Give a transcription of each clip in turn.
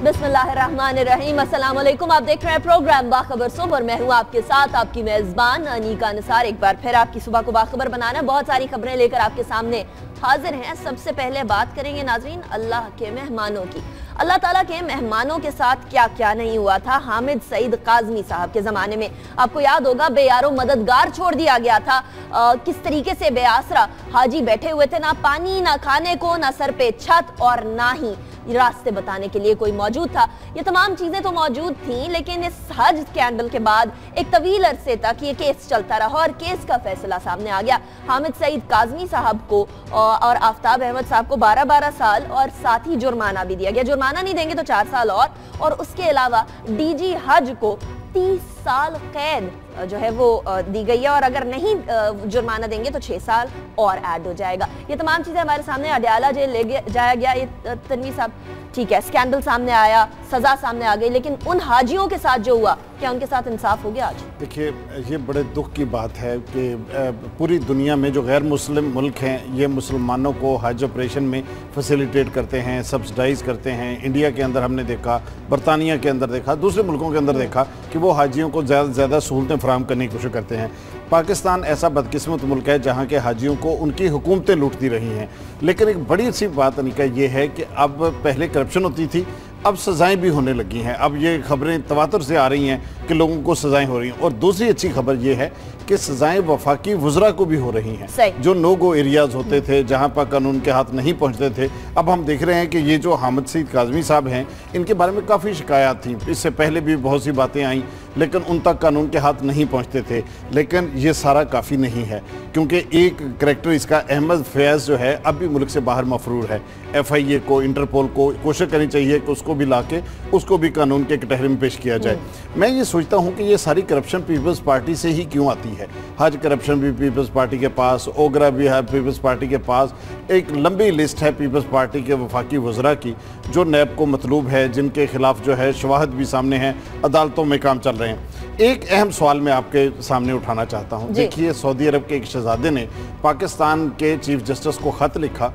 बिस्मिल्लाहिर्रहमानिर्रहीम, अस्सलाम वालेकुम। आप देख रहे हैं प्रोग्राम बाखबर सुबह और मैं हूँ आपके साथ आपकी मेज़बान अनीका निसार। एक बार फिर आपकी सुबह को बाखबर बनाना, बहुत सारी खबरें लेकर आपके सामने हाजिर हैं। सबसे पहले बात करेंगे नाजरीन अल्लाह के मेहमानों की। अल्लाह ताला के मेहमानों के साथ क्या क्या नहीं हुआ था हामिद सईद काज़मी साहब के ज़माने में। आपको याद होगा बेयारो मददगार छोड़ दिया गया था। किस तरीके से बेआसरा हाजी बैठे हुए थे, ना पानी ना खाने को, ना सर पे छत और ना ही रास्ते बताने के लिए कोई मौजूद था। ये तमाम चीजें तो मौजूद थी, लेकिन इस हज स्कैंडल के बाद एक तवील अरसे तक ये केस चलता रहा और केस का फैसला सामने आ गया। हामिद सईद काज़मी साहब को और आफ्ताब अहमद साहब को 12-12 साल और साथ ही जुर्माना भी दिया गया। जुर्माना नहीं देंगे तो 4 साल और उसके अलावा डीजी हज को 30 साल कैद जो है वो दी गई है और अगर नहीं जुर्माना देंगे तो 6 साल और ऐड हो जाएगा। ये तमाम चीजें हमारे सामने अडयाला जेल ले जाया गया। ये तनवीर साहब, ठीक है, स्कैंडल सामने आया, सजा सामने आ गई, लेकिन उन हाजियों के साथ जो हुआ, क्या उनके साथ इंसाफ हो गया आज? देखिए, ये बड़े दुख की बात है कि पूरी दुनिया में जो गैर मुस्लिम मुल्क हैं ये मुसलमानों को हज ऑपरेशन में फैसिलिटेट करते हैं, सब्सिडाइज करते हैं। इंडिया के अंदर हमने देखा, बरतानिया के अंदर देखा, दूसरे मुल्कों के अंदर देखा कि वो हाजियों को ज़्यादा से ज़्यादा सहूलतें फराहम करने की कोशिश करते हैं। पाकिस्तान ऐसा बदकिस्मत मुल्क है जहाँ के हाजियों को उनकी हुकूमतें लूटती रही हैं। लेकिन एक बड़ी अच्छी बात अनिका ये है कि अब पहले करप्शन होती थी, अब सज़ाएं भी होने लगी हैं। अब ये खबरें तवातर से आ रही हैं कि लोगों को सज़ाएं हो रही हैं। और दूसरी अच्छी खबर ये है कि सज़ाएं वफाकी वज़रा को भी हो रही हैं। जो नो गो एरियाज़ होते थे, जहाँ पर कानून के हाथ नहीं पहुँचते थे, अब हम देख रहे हैं कि ये जो हामिद सईद काज़मी साहब हैं, इनके बारे में काफ़ी शिकायत थी। इससे पहले भी बहुत सी बातें आईं, लेकिन उन तक कानून के हाथ नहीं पहुँचते थे। लेकिन ये सारा काफ़ी नहीं है, क्योंकि एक करैक्टर इसका अहमद फैज़ जो है अब भी मुल्क से बाहर मफरूर है। FIA को, इंटरपोल को कोशिश करनी चाहिए कि उसको भी ला के उसको भी कानून के कटहरे में पेश किया जाए। मैं ये सोचता हूँ कि ये सारी करप्शन पीपल्स पार्टी से ही क्यों आती है। हज करप्शन भी पीपल्स पार्टी के पास, ओगरा भी है पीपल्स पार्टी के पास, एक लंबी लिस्ट है पीपल्स पार्टी के वफाकी वज़रा की जो नैब को मतलूब है, जिनके खिलाफ जो है शवाहद भी सामने हैं, अदालतों में काम चल रहे हैं। एक अहम सवाल मैं आपके सामने उठाना चाहता हूँ। देखिए, सऊदी अरब के एक शहजादे ने पाकिस्तान के चीफ जस्टिस को ख़त लिखा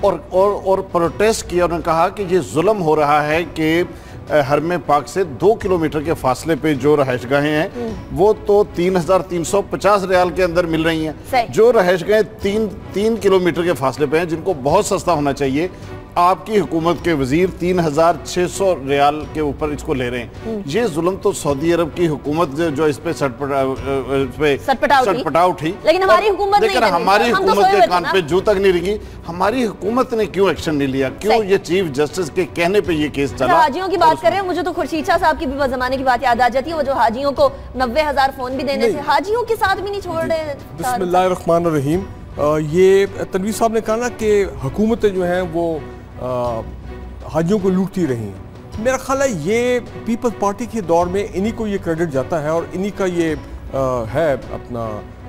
और प्रोटेस्ट किया। उन्होंने कहा कि ये जुल्म हो रहा है कि हरम पाक से 2 किलोमीटर के फासले पे जो रहायशगाहें हैं वो तो 3,350 रियाल के अंदर मिल रही हैं। जो रहायशगाहें 3 किलोमीटर के फासले पे हैं, जिनको बहुत सस्ता होना चाहिए, आपकी हुकूमत के वजीर 3,600 रियाल के ऊपर इसको ले रहे हैं। ये जुल्म तो सऊदी अरब की हुकूमत जो इस पे सटपटा उठी, लेकिन हमारी हुकूमत के कान पे जू तक नहीं रही। हमारी हुकूमत ने क्यों एक्शन नहीं लिया? क्यों ये चीफ जस्टिस के कहने पे ये केस चला? हाजियों की बात कर रहे हैं, मुझे तो खुर्शीद शाह साहब की भी ज़माने की बात याद आ जाती है। वो जो हाजियों को 90,000 फोन भी देने थे, हाजियों के साथ भी नहीं छोड़ रहे। बिस्मिल्लाहिर्रहमानिर्रहीम। ये तनवीर साहब ने कहा ना कि हुकूमतें जो हैं वो हाजियों को लूटती रही हैं। मेरा ख्याल है ये पीपल्स पार्टी के दौर में इन्हीं को ये क्रेडिट जाता है और इन्हीं का ये है अपना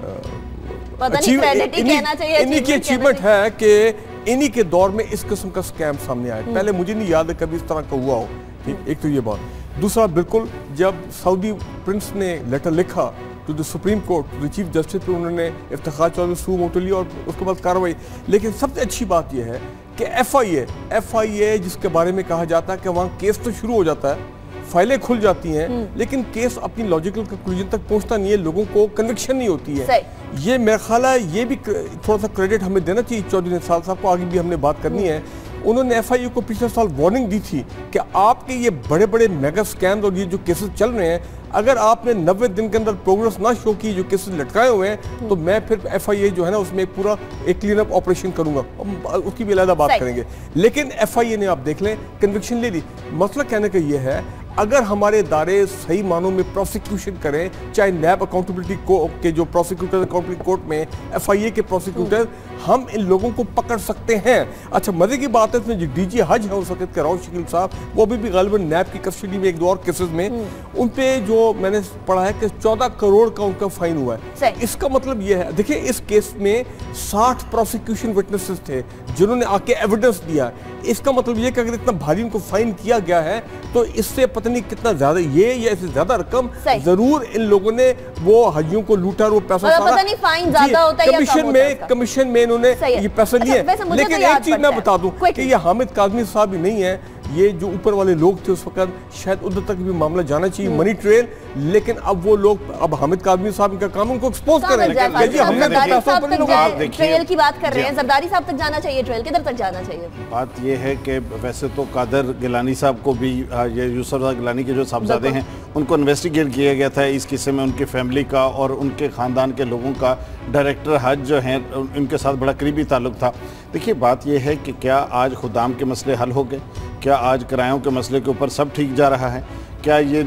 इन्हीं की अचीवमेंट है कि इन्हीं के दौर में इस किस्म का स्कैम सामने आया। पहले मुझे नहीं याद है कभी इस तरह का हुआ हो। ठीक, एक तो ये बात। दूसरा, बिल्कुल जब सऊदी प्रिंस ने लेटर लिखा to the Supreme Court, to the Chief Justice पे, उन्होंने इफ्तिखार चौधरी सू मोटो लिया और उसके बाद कार्रवाई। लेकिन सबसे अच्छी बात यह है कि FIA जिसके बारे में कहा जाता है कि वहाँ केस तो शुरू हो जाता है, फाइलें खुल जाती हैं, लेकिन केस अपनी लॉजिकल कंक्लूजन तक पहुंचता नहीं है, लोगों को कन्विक्शन नहीं होती है। ये मेरा ख्याल है ये भी थोड़ा सा क्रेडिट हमें देना चाहिए चौधरी निसार साहब को। आगे भी हमने बात करनी है। उन्होंने FIA को पिछले साल वार्निंग दी थी कि आपके ये बड़े बड़े मेगा स्कैम और ये जो केसेस चल रहे हैं, अगर आपने 90 दिन के अंदर प्रोग्रेस ना शो की, जो केसेस लटकाए हुए हैं, तो मैं फिर FIA जो है ना उसमें पूरा एक क्लीन अप ऑपरेशन करूंगा, उसकी भी अलग बात करेंगे। लेकिन FIA ने आप देख लें कन्विक्शन ले ली। मसला कहने का ये है, अगर हमारे इदारे सही मानों में प्रोसिक्यूशन करें, चाहे नैब अकाउंटेबिलिटी के जो प्रोसिक्यूटर अकाउंटेबिलिटी कोर्ट में FIA के प्रोसिक्यूटर, हम इन लोगों को पकड़ सकते हैं। अच्छा, मजे की बात है, इसमें जो DG हज है उस वक्त के राउत शकील साहब, वो अभी भी गालिबन नैब की कस्टडी में एक दो और केसेस में, उन पे जो मैंने पढ़ा है कि 14 करोड़ का उनका फाइन हुआ है। इसका मतलब ये है, देखिए इस केस में 60 प्रोसिक्यूशन विटनेसेस थे जिन्होंने आके एविडेंस दिया। इसका मतलब ये कि अगर इतना भारी उनको फाइन किया गया है तो इससे पता नहीं कितना ज्यादा ये या इससे ज्यादा रकम जरूर इन लोगों ने वो हाजियों को लूटा और वो पैसा सारा पता नहीं फाइन ज्यादा होता है कमीशन में इन्होंने ये पैसा लिए। लेकिन एक चीज मैं बता दूं कि ये हामिद काज़मी साहब ही नहीं है, ये जो ऊपर वाले लोग थे उस वक्त शायद उधर तक भी मामला जाना चाहिए, मनी ट्रेल, लेकिन अब वो लोग, अब हामिद कादमी साहब इनका काम उनको एक्सपोज करें। ट्रेल की बात कर रहे हैं, जरदारी साहब तक जाना चाहिए, ट्रेल किधर तक जाना चाहिए? बात ये है कि वैसे तो कादर गिलानी साहब को भी, ये यूसुफ गिलानी के जो साहबजादे हैं उनको इन्वेस्टिगेट किया गया था इस किस्से में, उनकी फैमिली का और उनके ख़ानदान के लोगों का डायरेक्टर हज जो हैं उनके साथ बड़ा करीबी ताल्लुक था। देखिए बात यह है कि क्या आज खुदाम के मसले हल हो गए? क्या आज किरायों के मसले के ऊपर सब ठीक जा रहा है? क्या ये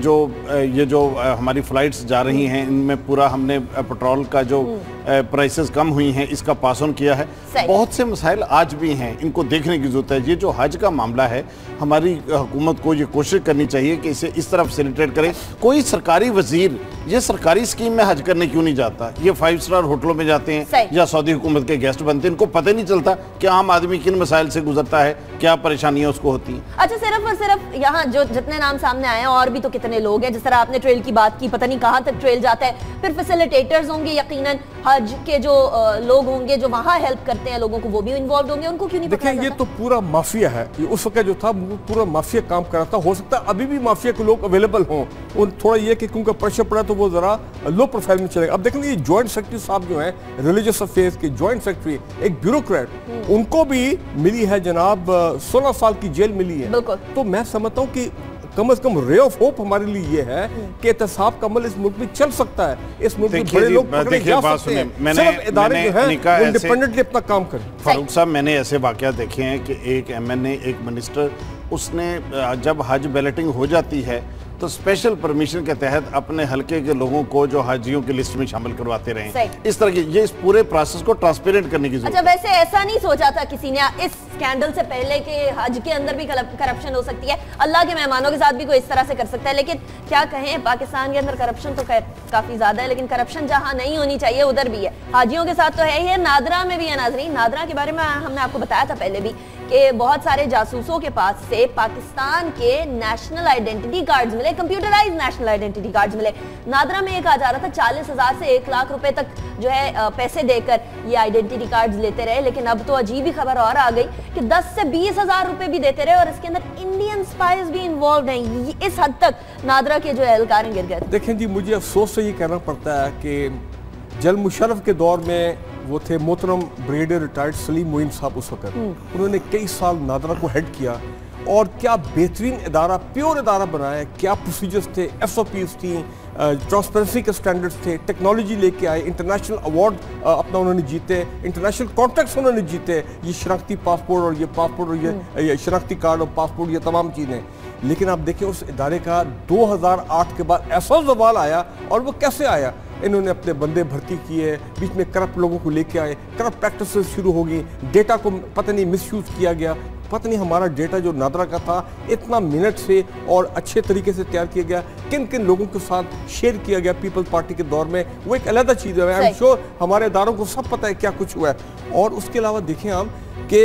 जो हमारी फ़्लाइट्स जा रही हैं इनमें पूरा हमने पेट्रोल का जो प्राइसेस कम हुई हैं इसका पास ऑन किया है? बहुत से मसाइल आज भी हैं, इनको देखने की ज़रूरत है। ये जो हज का मामला है, हमारी हुकूमत को ये कोशिश करनी चाहिए कि इसे इस तरफ फैसिलिटेट करे। कोई सरकारी वजीर ये सरकारी स्कीम में हज करने क्यों नहीं जाता? ये 5 स्टार होटलों में जाते हैं या सऊदी हुकूमत के गेस्ट बनते हैं, इनको पता ही नहीं चलता कि आम आदमी किन मसाइल से गुजरता है, क्या परेशानियां उसको होती हैं। अच्छा, सिर्फ और सिर्फ यहाँ जो जितने नाम सामने आए हैं, और भी तो कितने लोग हैं, जिस तरह आपने ट्रेल की बात की, पता नहीं कहाँ तक ट्रेल जाता है, फिर फैसिलिटेटर्स होंगे, यकीनन हज के जो लोग होंगे जो वहाँ हेल्प करते हैं लोगों को, वो भी इन्वॉल्व होंगे, उनको क्यों नहीं पता? देखिए, ये तो पूरा माफिया है, ये उस वक्त जो था पूरा माफिया काम कर रहा था। हो सकता है अभी भी माफिया के लोग अवेलेबल हों, और थोड़ा ये कि क्योंकि प्रेशर पड़ा तो वो जरा लो प्रोफाइल में चलेगा। अब देखेंगे ये जॉइंट सेक्रेटरी साहब जो हैं रिलीजियस अफेयर्स के जॉइंट सेक्रेटरी, एक ब्यूरोक्रेट, उनको भी मिली है जनाब 16 साल की जेल मिली है। तो मैं समझता हूँ कि कम से कम रे ऑफ होप हमारे लिए ये है कि एहतसाब का अमल इस मुल्क में चल सकता है, इस मुल्क में बड़े लोग पकड़े जा सकते हैं, सिर्फ इदारे जो हैं वो इंडिपेंडेंटली अपना काम करें। फारूक साहब, मैंने ऐसे वाकया देखे हैं कि एक MNA, एक मिनिस्टर, उसने जब हज बैलेटिंग हो जाती है तो स्पेशल परमिशन के तहत अपने हलके के लोगों को जो हाजियों की लिस्ट में शामिल करवाते रहे। इस तरह की ये इस पूरे प्रोसेस को ट्रांसपेरेंट करने की जरूरत। अच्छा, वैसे ऐसा नहीं सोचा था किसी ने इस स्कैंडल से पहले कि हज के अंदर भी करप्शन हो सकती है, अल्लाह के मेहमानों के साथ भी कोई इस तरह से कर सकता है? लेकिन क्या कहें, पाकिस्तान के अंदर करप्शन तो काफी ज्यादा है, लेकिन करप्शन जहाँ नहीं होनी चाहिए उधर भी है। हाजियों के साथ तो है ही है, नादरा में भी है। नाजरीन, नादरा के बारे में हमने आपको बताया था पहले भी कि बहुत सारे जासूसों के पास से पाकिस्तान के नेशनल आइडेंटिटी कार्ड्स मिले, कंप्यूटराइज्ड नेशनल आइडेंटिटी कार्ड्स मिले। नादरा में ये कहा जा रहा था 40,000 से 1 लाख रुपए तक जो है पैसे देकर ये आइडेंटिटी कार्ड्स लेते रहे, लेकिन अब तो अजीब ही खबर और आ गई कि 10 से 20,000 रुपए भी देते रहे, और इसके अंदर इंडियन स्पाइस भी इन्वॉल्व हैं। इस हद तक नादरा के जो एहलकार गिर गए। देखें जी, मुझे अफसोस से ये कहना पड़ता है कि जल मुशर्रफ के दौर में वो थे मोहतरम ब्रिगेडियर रिटायर्ड सलीम मोइन साहब, उस वक्त उन्होंने कई साल नादरा को हेड किया, और क्या बेहतरीन इदारा, प्योर इदारा बनाया, क्या प्रोसीजर्स थे, SOPs थी, ट्रांसपेरेंसी के स्टैंडर्ड्स थे, टेक्नोलॉजी लेके आए, इंटरनेशनल अवार्ड अपना उन्होंने जीते, इंटरनेशनल कॉन्ट्रैक्ट्स उन्होंने जीते, ये शनाख्ती पासपोर्ट और ये पासपोर्ट और ये शनाख्ती कार्ड और पासपोर्ट, ये तमाम चीज़ें। लेकिन आप देखें उस इदारे का 2008 के बाद ऐसा जवाल आया, और वो कैसे आया? इन्होंने अपने बंदे भर्ती किए, बीच में करप्ट लोगों को लेके आए, करप्ट प्रैक्टिसेस शुरू हो गई, डेटा को पता नहीं मिसयूज किया गया, पता नहीं हमारा डेटा जो नादरा का था इतना मिनट से और अच्छे तरीके से तैयार किया गया, किन किन लोगों के साथ शेयर किया गया पीपल्स पार्टी के दौर में, वो एक अलग चीज़ है। आई एम श्योर हमारे इदारों को सब पता है क्या कुछ हुआ है। और उसके अलावा देखें आप कि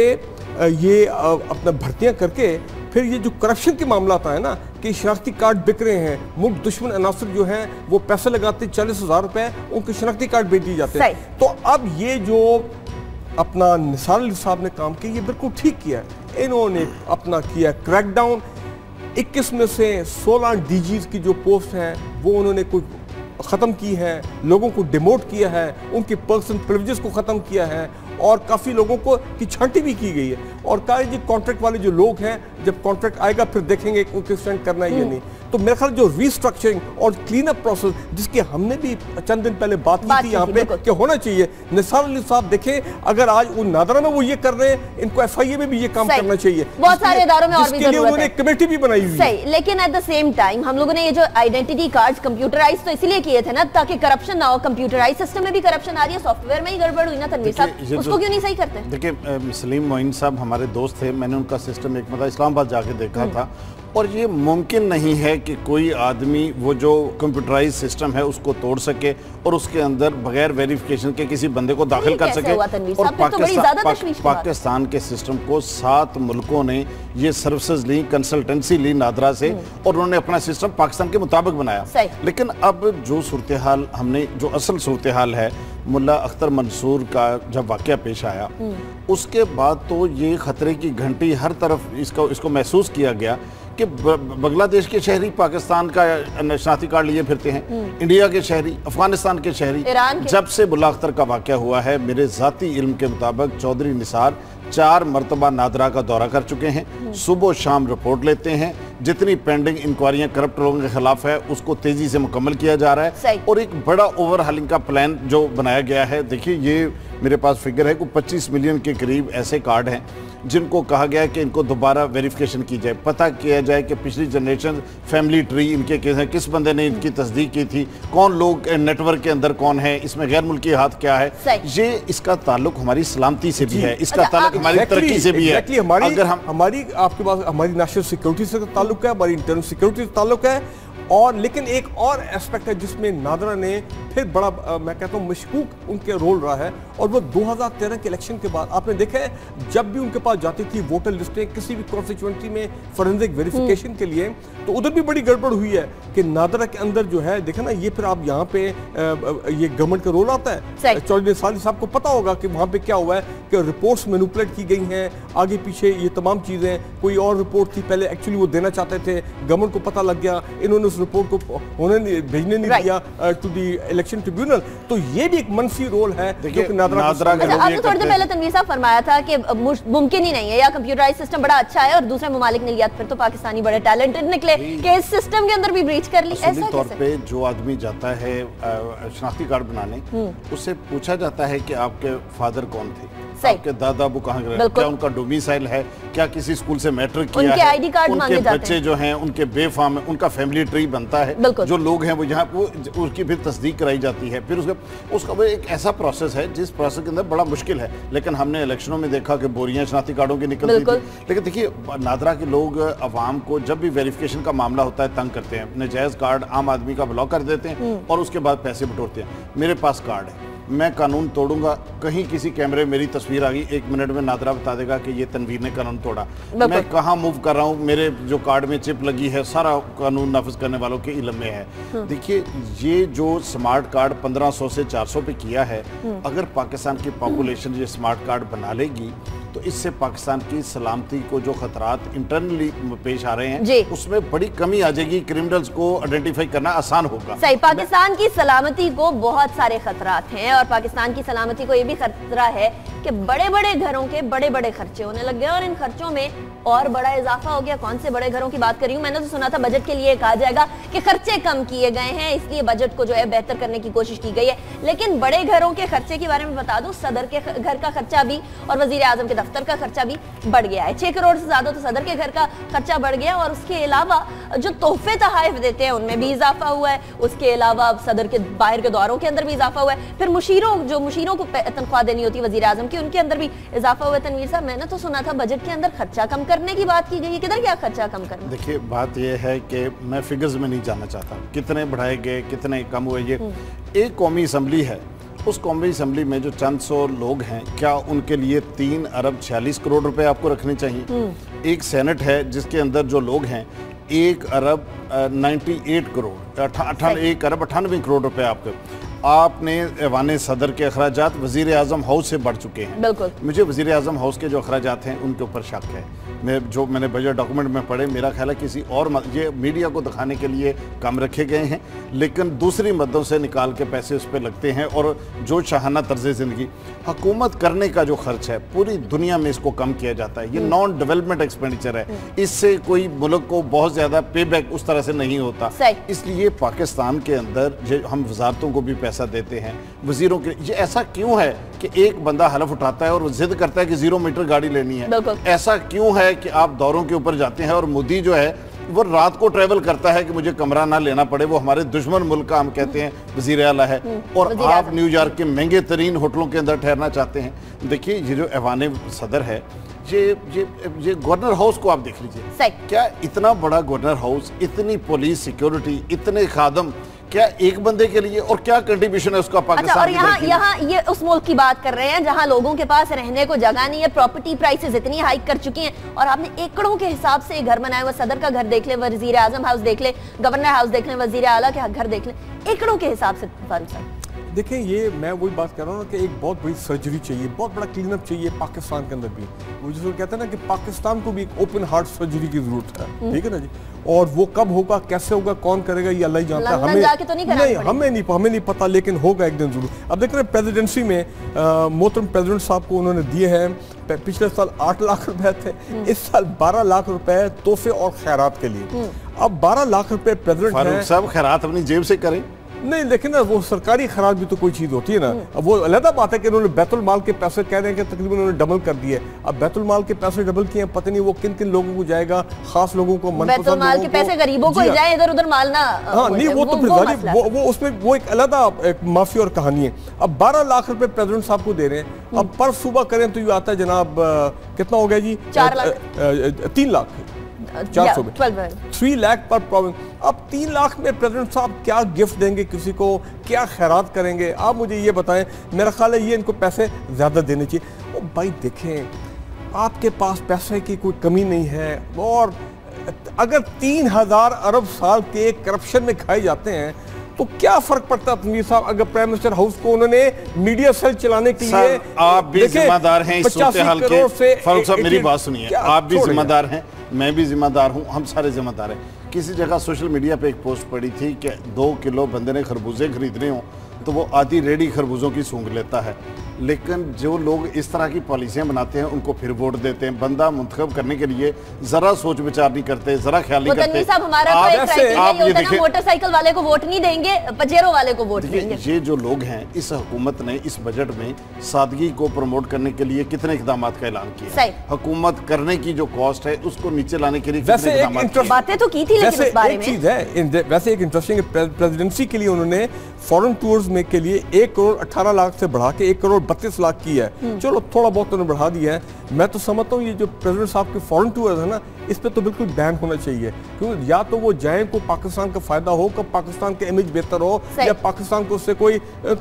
ये अपना भर्तियाँ करके फिर ये जो करप्शन के मामला आता है ना कि शनाख्ती कार्ड बिक रहे हैं, मुल्क दुश्मन अनासर जो हैं वो पैसे लगाते 40,000 रुपए, उनके शनाख्ती कार्ड बेच दिए जाते हैं। तो अब ये जो अपना निसार अली साहब ने काम किया, ये बिल्कुल ठीक किया है। इन्होंने अपना किया क्रैकडाउन, 21 में से 16 DGs की जो पोस्ट हैं वो उन्होंने कोई ख़त्म की है, लोगों को डिमोट किया है, उनके पर्सनल प्रिविलेजेस को ख़त्म किया है, और काफ़ी लोगों को की छांटी भी की गई है। और कहा जी कॉन्ट्रैक्ट वाले जो लोग हैं, जब कॉन्ट्रैक्ट आएगा फिर देखेंगे उनको एक्सटेंड करना है या नहीं। तो मेरे ख्याल जो रीस्ट्रक्चरिंग और क्लीन अप प्रोसेस, जिसकी हमने भी चंद दिन पहले बात की थी यहाँ पे कि होना चाहिए, निसार अली साहब देखें अगर आज वो नादरा में वो ये कर रहे हैं, इनको FIA में भी ये काम करना चाहिए। बहुत सारे इदारों में और भी उन्होंने एक कमेटी भी बनाई हुई है। लेकिन एट द सेम टाइम हम लोगों ने ये जो आइडेंटिटी कार्ड्स कंप्यूटराइज तो इसलिए किए थे ना ताकि करप्शन ना हो। कंप्यूटराइज सिस्टम में भी करप्शन आ रही है, सॉफ्टवेयर में ही गड़बड़ हुई ना तनवीर साहब, उसको क्यों नहीं सही करते? देखिए, सलीम मोइन साहब हमारे दोस्त थे, मैंने उनका सिस्टम एक मतलब इस्लामाबाद जाके देखा था, और ये मुमकिन नहीं है कि कोई आदमी वो जो कंप्यूटराइज सिस्टम है उसको तोड़ सके और उसके अंदर बगैर वेरिफिकेशन के किसी बंदे को दाखिल कर सके। और पाकिस्तान के सिस्टम को 7 मुल्कों ने ये सर्विसेज ली, कंसल्टेंसी ली नादरा से, और उन्होंने अपना सिस्टम पाकिस्तान के मुताबिक बनाया। लेकिन अब जो सूरत हाल हमने, जो असल सूरत हाल है, मुल्ला अख्तर मंसूर का जब वाकया पेश आया उसके बाद तो ये खतरे की घंटी हर तरफ इसको महसूस किया गया कि बांग्लादेश के शहरी पाकिस्तान का शनाख्ती कार्ड लिए फिरते हैं, इंडिया के शहरी, अफगानिस्तान के शहरी। जब से मुल्ला अख्तर का वाकया हुआ है, मेरे ज़ाती इल्म के मुताबिक चौधरी निसार 4 मरतबा नादरा का दौरा कर चुके हैं, सुबह शाम रिपोर्ट लेते हैं, जितनी पेंडिंग इंक्वायरियां करप्ट लोगों के खिलाफ है उसको तेजी से मुकम्मल किया जा रहा है। और एक बड़ा ओवरहालिंग का प्लान जो बनाया गया है, देखिए ये मेरे पास फिगर है कि 25 मिलियन के करीब ऐसे कार्ड हैं जिनको कहा गया है कि इनको दोबारा वेरिफिकेशन की जाए, पता किया जाए कि पिछली जनरेशन फैमिली ट्री इनके केस है, किस बंदे ने इनकी तस्दीक की थी, कौन लोग नेटवर्क के अंदर कौन है, इसमें गैर मुल्की हाथ क्या है। ये इसका ताल्लुक हमारी सलामती से भी है, इसका ताल्लुक हमारी तरक्की से भी है। अगर हमारी आपके पास हमारी नेशनल सिक्योरिटी से ताल्लुक है, हमारी इंटरनल सिक्योरिटी से ताल्लुक है। और लेकिन एक और एस्पेक्ट है जिसमें नादरा ने फिर बड़ा मैं कहता हूँ मशकूक उनके रोल रहा है, और वो 2013 के इलेक्शन के बाद आपने देखा है जब भी उनके पास जाती थी वोटर लिस्टें किसी भी कॉन्स्टिट्यूएंसी में फॉरेंसिक वेरिफिकेशन के लिए, तो उधर भी बड़ी गड़बड़ हुई है कि नादरा के अंदर जो है देखे ना, ये फिर आप यहाँ पे ये गवर्नमेंट का रोल आता है। चौधरी निसार साहब को पता होगा कि वहाँ पे क्या हुआ है कि रिपोर्ट्स मैनिपुलेट की गई हैं, आगे पीछे ये तमाम चीज़ें, कोई और रिपोर्ट थी पहले एक्चुअली वो देना चाहते थे, गवर्नमेंट को पता लग गया, इन्होंने रिपोर्ट को भेजने नहीं दिया टू द इलेक्शन ट्रिब्यूनल। तो ये भी एक मनफी रोल है जो कि नादरा आपने थोड़ी देर पहले तनवीर साहब फरमाया था कि मुमकिन ही नहीं है, या कंप्यूटराइज सिस्टम बड़ा अच्छा है और दूसरे ममालिक ने लिया, फिर तो पाकिस्तानी बड़े टैलेंटेड निकले कि इस सिस्टम के अंदर भी ब्रीच कर ली। ऐसा तौर पे जो आदमी जाता है शनाख्ती कार्ड बनाने, उससे पूछा जाता है कि आपके फादर कौन थे, आपके दादा अबू कहाँ गए, क्या उनका डोमिसाइल है, क्या किसी स्कूल से मैट्रिक किया है, आईडी कार्ड उनके बच्चे जो हैं उनके बेफाम है, उनका फैमिली ट्री बनता है, जो लोग हैं वो यहाँ उसकी फिर तस्दीक कराई जाती है, फिर उसका एक ऐसा प्रोसेस है जिस प्रोसेस के अंदर बड़ा मुश्किल है। लेकिन हमने इलेक्शनों में देखा कि बोरियां शनाख्ती कार्डों की निकलती थी। लेकिन देखिए नादरा के लोग अवाम को जब भी वेरिफिकेशन का मामला होता है तंग करते हैं, नजायज कार्ड आम आदमी का ब्लॉक कर देते हैं और उसके बाद पैसे बटोरते हैं। मेरे पास कार्ड है, मैं कानून तोड़ूंगा, कहीं किसी कैमरे में मेरी तस्वीर आ गई, 1 मिनट में नादरा बता देगा कि ये तनवीर ने कानून तोड़ा, मैं कहाँ मूव कर रहा हूँ, मेरे जो कार्ड में चिप लगी है, सारा कानून नाफिज करने वालों के इल्म में है। देखिए ये जो स्मार्ट कार्ड 1500 से 400 पे किया है, अगर पाकिस्तान की पॉपुलेशन ये स्मार्ट कार्ड बना लेगी तो इससे पाकिस्तान की सलामती को जो खतरात इंटरनली पेश आ रहे हैं उसमें बड़ी कमी आ जाएगी, क्रिमिनल्स को आइडेंटिफाई करना आसान होगा। सही, पाकिस्तान की सलामती को बहुत सारे खतरात हैं और पाकिस्तान की सलामती को ये भी खतरा है कि बड़े बड़े घरों के बड़े बड़े खर्चे होने लग गए और इन खर्चों में और बड़ा इजाफा हो गया। कौन से बड़े घरों की बात कर रही हूँ, मैंने तो सुना था बजट के लिए कहा जाएगा कि खर्चे कम किए गए हैं, इसलिए बजट को जो है बेहतर करने की कोशिश की गई है। लेकिन बड़े घरों के खर्चे के बारे में बता दूं, सदर के घर का खर्चा भी और वजीर आजम के दफ्तर का खर्चा भी बढ़ गया है। 6 करोड़ से ज्यादा तो सदर के घर का खर्चा बढ़ गया और उसके अलावा जो तोहफे तोहफे देते हैं उनमें भी इजाफा हुआ है। उसके अलावा सदर के बाहर के दौरों के अंदर भी इजाफा हुआ है। फिर मुशीरों को तनख्वाह देनी होती है वजीर आजम की, उनके अंदर भी इजाफा हुआ है। तनवीर साहब, मैंने तो सुना था बजट के अंदर खर्चा कम करने की बात की गई है, किधर क्या खर्चा कम करना? देखिए बात यह है कि मैं फिगर्स में नहीं जानना चाहता कितने बढ़ाए गए कितने कम हुए। ये एक कौमी असम्बली है, उस कौमी असम्बली में जो चंद सौ लोग हैं, क्या उनके लिए 3 अरब 46 करोड़ रुपए आपको रखने चाहिए? एक सेनेट है जिसके अंदर जो लोग हैं 1 अरब 98 करोड़ 1 अरब 98 करोड़ रुपए आपने ऐवान सदर के अखराजात वजीर आजम हाउस से बढ़ चुके हैं। बिल्कुल, मुझे वजीर आजम हाउस के जो अखराजात हैं उनके ऊपर शक है। मैंने बजट डॉक्यूमेंट में पढ़े, मेरा ख्याल है किसी और ये मीडिया को दिखाने के लिए कम रखे गए हैं, लेकिन दूसरी मदों से निकाल के पैसे उस पर लगते हैं। और जो शाहाना तर्ज ज़िंदगी हुकूमत करने का जो खर्च है पूरी दुनिया में इसको कम किया जाता है। ये नॉन डेवलपमेंट एक्सपेंडिचर है, इससे कोई मुल्क को बहुत ज़्यादा पे बैक उस तरह से नहीं होता। इसलिए पाकिस्तान के अंदर हम वजारतों को भी पैसा देते हैं, वजीरों के। ये ऐसा क्यों है कि एक बंदा हलफ उठाता है और जिद करता है कि 0 मीटर गाड़ी लेनी है? ऐसा क्यों है कि आप दौरों के ऊपर जाते हैं और मोदी जो है वो रात को ट्रेवल करता है कि मुझे कमरा ना लेना पड़े, वो हमारे दुश्मन मुल्क का हम कहते हैं वजीर आला है, और आप न्यूयॉर्क के महंगे तरीन होटलों के अंदर ठहरना चाहते हैं। देखिए ये जो ऐवान सदर है ये गवर्नर हाउस को आप देख लीजिए, क्या इतना बड़ा गवर्नर हाउस, इतनी पुलिस सिक्योरिटी, इतने खादम, क्या एक बंदे के लिए, और क्या कंट्रीब्यूशन है उसका पाकिस्तान। अच्छा, और यहाँ ये उस मुल्क की बात कर रहे हैं जहाँ लोगों के पास रहने को जगह नहीं है, प्रॉपर्टी प्राइसेस इतनी हाइक कर चुकी हैं, और आपने एकड़ों के हिसाब से घर बनाया हुआ। सदर का घर देख ले, वजीर आजम हाउस देख ले, गवर्नर हाउस देख ले, वजीर आला के घर देख ले, एकड़ों के हिसाब से। फारूक साहब देखें, ये मैं वही बात कर रहा हूँ कि एक बहुत बड़ी सर्जरी चाहिए, बहुत बड़ा क्लीन अप चाहिए पाकिस्तान के अंदर भी। वो जिसको कहते हैं ना कि पाकिस्तान को भी एक ओपन हार्ट सर्जरी की जरूरत है, ठीक है ना जी। और वो कब होगा, कैसे होगा, कौन करेगा, ये अल्लाह ही जानता है। हमें नहीं पता, लेकिन होगा एक दिन जरूर। अब देख रहे हैं प्रेसिडेंसी में मोहतरम प्रेसिडेंट साहब को उन्होंने दिए हैं, पिछले साल 8 लाख रुपए थे, इस साल 12 लाख रुपए तोहफे और खैरात के लिए। अब 12 लाख रुपए प्रेसिडेंट फारूक साहब खैरात अपनी जेब से करें नहीं, लेकिन ना वो सरकारी खराज भी तो कोई चीज होती है ना। अब वो अलग बात है कि उन्होंने बैतुल माल के पैसे कह रहे हैं कि तकरीबन उन्होंने डबल कर दिए। अब बैतुल माल के पैसे डबल किए, पता नहीं वो किन किन लोगों को जाएगा, खास लोगों को, बैतुल माल के पैसे गरीबों को ही जाए, इधर उधर माल ना। हाँ नहीं, वो तो फिर वो उसमें वो एक अलग माफी और कहानी है। अब 12 लाख रुपए प्रेसिडेंट साहब को दे रहे हैं। अब पर सुबह करें तो ये आता है जनाब कितना हो गया जी, 4 लाख 3 लाख 400 में 3 लाख पर प्रोविंस। अब 3 लाख में प्रेसिडेंट साहब क्या गिफ्ट देंगे किसी को, क्या खैरात करेंगे, आप मुझे ये बताएं। मेरा ख्याल है ये इनको पैसे ज्यादा देने चाहिए। ओ भाई देखें, आपके पास पैसे की कोई कमी नहीं है, और अगर 3000 अरब साल के करप्शन में खाए जाते हैं तो क्या फर्क पड़ता है तनवीर साहब, अगर प्राइम मिनिस्टर हाउस को उन्होंने मीडिया सेल चलाने के लिए। आप भी जिम्मेदार हैं इस सूरत हाल के। फारूक साहब मेरी बात सुनिए, आप भी जिम्मेदार हैं, मैं भी जिम्मेदार हूं, हम सारे जिम्मेदार हैं। किसी जगह सोशल मीडिया पे एक पोस्ट पड़ी थी कि 2 किलो बंदे ने खरबूजे खरीदने हो तो वो आधी रेडी खरबूजों की सूंघ लेता है। लेकिन जो लोग इस तरह की पॉलिसियां बनाते हैं उनको फिर वोट देते हैं। बंदा मुंतखब करने के लिए जरा सोच विचार नहीं करते, जरा ख्याल नहीं करते। साहब हमारा तो एक क्राइटेरिया होता है ना, मोटरसाइकिल वाले को वोट नहीं देंगे, पजेरो वाले को वोट देंगे। ये जो लोग हैं, इस हुकूमत ने इस बजट में सादगी को प्रमोट करने के लिए कितने इकदाम का ऐलान किया। हुकूमत करने की जो कॉस्ट है उसको नीचे लाने के लिए बातें तो की थी, लेकिन इस बारे में चीज है। वैसे एक इंटरेस्टिंग प्रेसिडेंसी के लिए उन्होंने फॉरेन टूर्स में के लिए 1 करोड़ 18 लाख से बढ़ा के 1 करोड़ 32 लाख की है। चलो थोड़ा बहुत उन्होंने बढ़ा दिया है। मैं तो समझता हूँ ये जो प्रेसिडेंट साहब के फॉरेन टूर है ना, इस पे तो बिल्कुल बैन होना चाहिए, क्योंकि या तो वो जाएं को पाकिस्तान का फायदा हो, कि पाकिस्तान का इमेज बेहतर हो, या पाकिस्तान को उससे कोई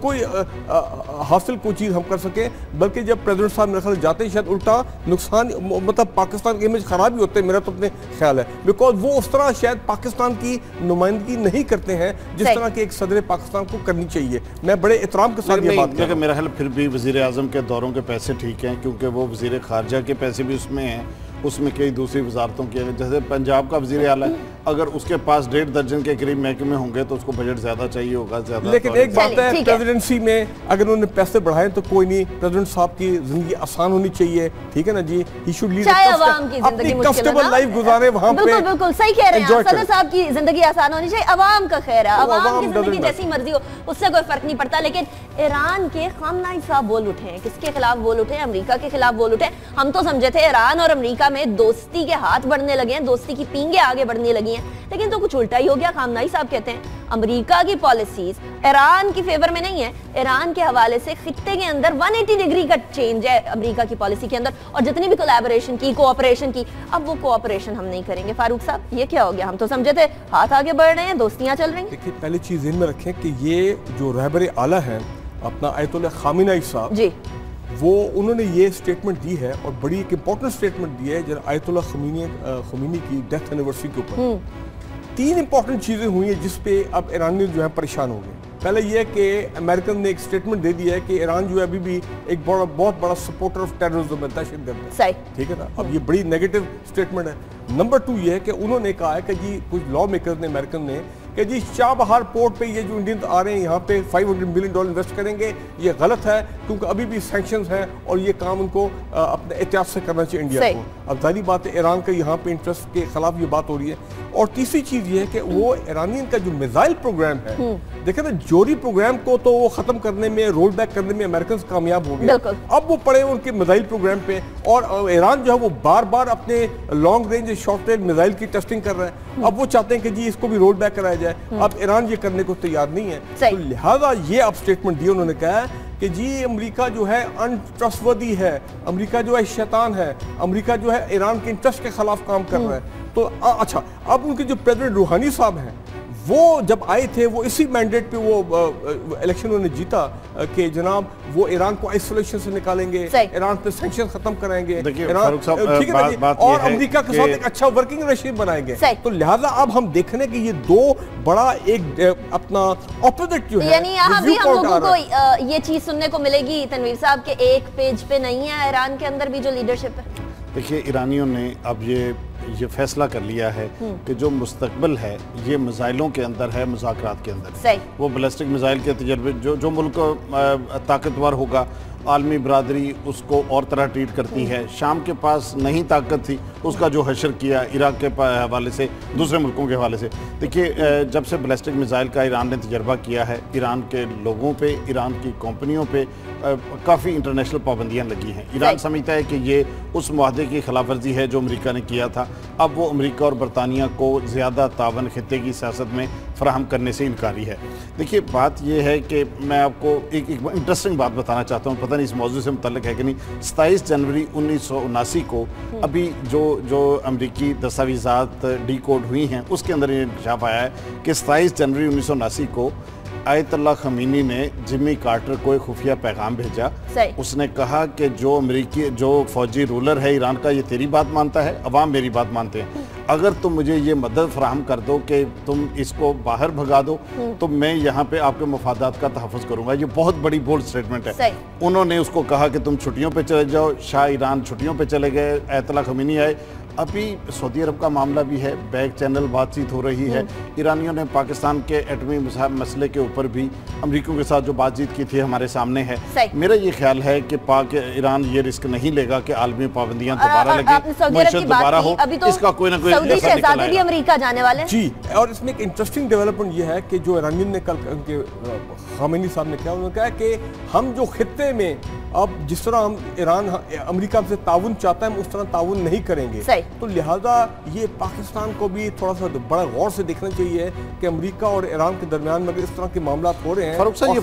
हासिल कोई चीज हम कर सके। बल्कि जब प्रेसिडेंट साहब मेरे ख्याल जाते हैं शायद उल्टा नुकसान, मतलब पाकिस्तान के इमेज खराब ही होते हैं, मेरा तो अपने ख्याल है। बिकॉज वो उस तरह शायद पाकिस्तान की नुमाइंदगी नहीं करते हैं जिस तरह के एक सदर पाकिस्तान को करनी चाहिए। मैं बड़े एहतराम के साथ ये बात कर रहा हूं। मेरा ख्याल फिर भी वजीर आजम के दौरों के पैसे ठीक हैं, क्योंकि वो वजीर खारजा के पैसे भी उसमें हैं, उसमें कई दूसरी वजारतों के, जैसे पंजाब का वजीर आला है, अगर उसके पास 1.5 दर्जन के करीब महकमे होंगे तो उसको बजट ज्यादा चाहिए होगा ज्यादा। लेकिन एक बात है, प्रेसिडेंसी में अगर उन्होंने पैसे बढ़ाए तो कोई नहीं, प्रेसिडेंट साहब की जिंदगी आसान होनी चाहिए, ठीक है ना जी। ही शुड लीड अपनी कंफर्टेबल लाइफ गुजारे वहां पे। बिल्कुल सही कह रहे हैं सदर साहब की जिंदगी आसान होनी चाहिए, अवाम का खैर है, अवाम की जिंदगी जैसी मर्जी हो उससे कोई फर्क नहीं पड़ता। लेकिन ईरान के खामनाई साहब बोल उठे हैं, किसके खिलाफ बोल उठे? अमेरिका के खिलाफ बोल उठे। हम तो समझे थे ईरान और अमेरिका में दोस्ती के हाथ बढ़ने लगे हैं, दोस्ती की पींगे आगे बढ़ने लगी हैं, लेकिन तो कुछ उल्टा ही हो गया। खामनाई साहब कहते हैं अमेरिका की पॉलिसीज ईरान की फेवर में नहीं है, ईरान के हवाले से खित्ते के अंदर 180 डिग्री का चेंज है अमेरिका की पॉलिसी के अंदर, और जितनी भी कोलैबोरेशन की, कोऑपरेशन की, अब वो कोऑपरेशन हम नहीं करेंगे। फारूक साहब ये क्या हो गया? हम तो समझे थे हाथ आगे बढ़ रहे हैं, दोस्तियां चल रही हैं। देखिए पहली चीज इनमें रखें कि ये जो रहबर आला है अपना आयतुल्लाह खामेनी साहब जी, वो उन्होंने ये स्टेटमेंट दी है, और बड़ी एक इंपॉर्टेंट स्टेटमेंट दी है जब आयतुल्लाह खमीनी की डेथ एनिवर्सरी के ऊपर 3 इंपॉर्टेंट चीजें हुई हैं जिसपे अब ईरानी जो है परेशान हो गए। पहले यह कि अमेरिकन ने एक स्टेटमेंट दे दिया है कि ईरान जो है अभी भी एक बहुत बड़ा सपोर्टर ऑफ टेररिज्म है, दहशतगर्द है, ठीक है ना। अब ये बड़ी नेगेटिव स्टेटमेंट है। नंबर 2 ये है कि उन्होंने कहा है कि जी कुछ लॉ मेकर्स ने, अमेरिकन ने, कि जी चाबहार पोर्ट पे ये जो इंडियन आ रहे हैं यहाँ पे $500 मिलियन इन्वेस्ट करेंगे, ये गलत है, क्योंकि अभी भी सैंक्शंस हैं और ये काम उनको अपने एहतियात से करना चाहिए इंडिया को। अब जाहिर बात है ईरान का यहाँ पे इंटरेस्ट के खिलाफ ये बात हो रही है। और तीसरी चीज ये है कि वो ईरानियन का जो मिसाइल प्रोग्राम है, देखे ना, जोरी प्रोग्राम को तो वो खत्म करने में, रोल बैक करने में अमेरिकन कामयाब हो गए, अब वो पड़े उनके मिसाइल प्रोग्राम पे। और ईरान जो है वो बार बार अपने long range short range missile की टेस्टिंग कर रहा है। अब वो चाहते हैं कि जी इसको भी रोल बैक कराया जाए। अब ईरान ये करने को तैयार नहीं है, तो लिहाजा ये अब स्टेटमेंट दी उन्होंने कहा है कि जी अमेरिका जो है अनट्रस्टवर्दी है, अमेरिका जो है शैतान है, अमेरिका जो है ईरान के इंटरेस्ट के खिलाफ काम कर रहा है। तो अच्छा, अब उनके जो प्रेसिडेंट रूहानी साहब हैं वो जब आए थे वो इसी मैंडेट पे वो इलेक्शन उन्होंने जीता कि जनाब वो ईरान को आइसोलेशन से निकालेंगे, ईरान पे सैंक्शन खत्म कराएंगे, ईरान ठीक है ना, और अमेरिका के साथ एक अच्छा वर्किंग रिलेशन बनाएंगे। तो लिहाजा अब हम देख रहे हैं कि ये दो बड़ा एक अपना ऑपोजिट जो है, यानी यहाँ भी हम लोगों को ये चीज सुनने को मिलेगी तनवीर साहब के एक पेज पे नहीं है ईरान के अंदर भी जो लीडरशिप है। देखिए, ईरानियों ने अब ये फैसला कर लिया है कि जो मुस्तकबिल है ये मिसाइलों के अंदर है, मुज़ाकरात के अंदर। वो बैलिस्टिक मिसाइल के तजर्बे जो मुल्क ताकतवर होगा, आलमी बरादरी उसको और तरह ट्रीट करती है। शाम के पास नहीं ताकत थी, उसका जो हशर किया इराक के हवाले से, दूसरे मुल्कों के हवाले से। देखिए, जब से बैलिस्टिक मिसाइल का ईरान ने तजर्बा किया है, ईरान के लोगों पे, ईरान की कंपनियों पे काफ़ी इंटरनेशनल पाबंदियां लगी हैं। ईरान समझता है कि ये उस मुआहदे की खिलाफ वर्जी है जो अमेरिका ने किया था। अब वो अमेरिका और बरतानिया को ज़्यादा तावन खित्ते की सियासत में फराहम करने से इनकारी है। देखिए, बात यह है कि मैं आपको एक इंटरेस्टिंग बात बताना चाहता हूँ, पता नहीं इस मौजूद से मुतल्लिक है कि नहीं। 27 जनवरी 1979 को अभी जो अमरीकी दस्तावेज़ात डी कोड हुई हैं उसके अंदर ये इंकशाफ आया है कि 27 जनवरी 1979 को आयतुल्लाह खमीनी ने जिमी कार्टर को एक खुफिया पैगाम भेजा। उसने कहा कि जो फौजी रूलर है ईरान का, ये तेरी बात मानता है, अवाम मेरी बात मानते हैं। अगर तुम मुझे ये मदद फराहम कर दो कि तुम इसको बाहर भगा दो तो मैं यहाँ पे आपके मफादात का तहफ़्फ़ुज़ करूँगा। ये बहुत बड़ी बोल्ड स्टेटमेंट है। उन्होंने उसको कहा कि तुम छुट्टियों पे चले जाओ। शाह ईरान छुट्टियों पे चले गए, आयतुल्लाह खमीनी आए। अभी सऊदी अरब का मामला भी है, बैक चैनल बातचीत हो रही है। ईरानियों ने पाकिस्तान के एटमी मसले के ऊपर भी अमरीकियों के साथ जो बातचीत की थी हमारे सामने है। मेरा ये ख्याल है कि ईरान ये रिस्क नहीं लेगा कि आलमी पाबंदियां दोबारा लगे, दोबारा हो। इसका कोई ना कोई सऊदी शहजादे भी अमेरिका जाने वाले हैं। जी, और इसमें एक इंटरेस्टिंग डेवलपमेंट ये है कि जो ईरानियन ने कल खामेनी साहब ने कहा, उन्होंने कहा कि हम जो खित्ते में अब जिस तरह हम ईरान अमेरिका से ताउन चाहता है हम उस तरह ताउन नहीं करेंगे। तो लिहाजा ये पाकिस्तान को भी थोड़ा सा बड़ा गौर से देखना चाहिए कि अमेरिका और ईरान के दरमियान में इस तरह के मामला हो रहे हैं। ये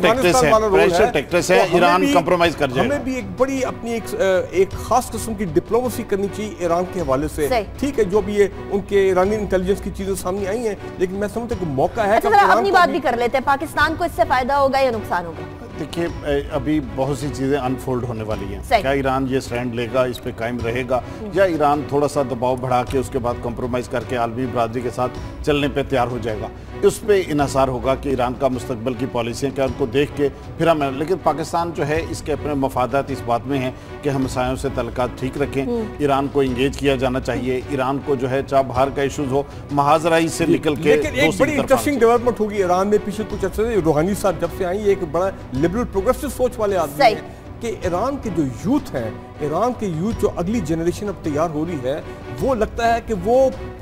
प्रेशर टैक्टिक्स है, ईरान कंप्रोमाइज कर जाएगा। हमें भी एक बड़ी अपनी एक खास किस्म की डिप्लोमेसी करनी चाहिए ईरान के हवाले से। ठीक है, जो भी ये उनके ईरानी इंटेलिजेंस की चीजें सामने आई हैं, लेकिन मैं समझता हूं कि मौका है। अपनी बात भी कर लेते हैं, पाकिस्तान को इससे फायदा होगा या नुकसान होगा? देखिए, अभी बहुत सी चीज़ें अनफोल्ड होने वाली हैं। क्या ईरान ये स्टैंड लेगा, इस पे कायम रहेगा, या ईरान थोड़ा सा दबाव बढ़ा के उसके बाद कॉम्प्रोमाइज़ करके आलमी बरादरी के साथ चलने पे तैयार हो जाएगा? उस पर इन्हसार होगा कि ईरान का मुस्तकबिल की पॉलिसियाँ क्या, उनको देख के फिर हम। लेकिन पाकिस्तान जो है इसके अपने मफादात इस बात में हैं कि हम हमसायों से तल्लुकात ठीक रखें। ईरान को इंगेज किया जाना चाहिए। ईरान को जो है चाहे बाहर का इशूज़ हो, महाजराई से निकल के। लेकिन एक बड़ी इंटरेस्टिंग डेवलपमेंट होगी ईरान में पिछले कुछ अर्से से। रूहानी साहब जब से आई, एक बड़ा लिबरल प्रोग्रेसिव सोच वाले आदमी हैं कि ईरान के जो यूथ हैं, ईरान के यूथ जो अगली जनरेशन अब तैयार हो रही है, वो लगता है कि वो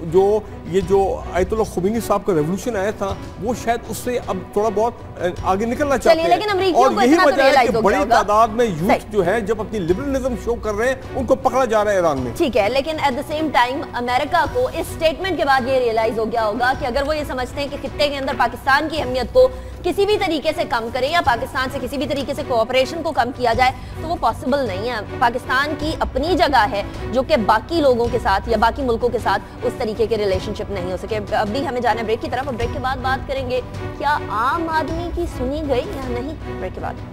जो आयतुल्लाह ख़ुमैनी साहब का रेवोल्यूशन आया था वो शायद उससे अब थोड़ा बहुत आगे निकलना चाहते हैं। और यही वजह है कि बड़ी तादाद में यूथ जो है जब अपनी लिबरलिज्म शो कर रहे हैं उनको पकड़ा जा रहा है ईरान में। ठीक है, लेकिन at the same time America को इस स्टेटमेंट के बाद ये रियलाइज हो गया होगा कि अगर वो ये समझते हैं कि खित्ते के अंदर पाकिस्तान की अहमियत को किसी भी तरीके से कम करें या पाकिस्तान से किसी भी तरीके से कोऑपरेशन को कम किया जाए, तो वो पॉसिबल नहीं है। पाकिस्तान की अपनी जगह है जो कि बाकी लोगों के साथ या बाकी मुल्कों के साथ उस तरीके के रिलेशनशिप नहीं हो सके। अभी हमें जाना है ब्रेक की तरफ, और ब्रेक के बाद बात करेंगे क्या आम आदमी की सुनी गई या नहीं। ब्रेक के बाद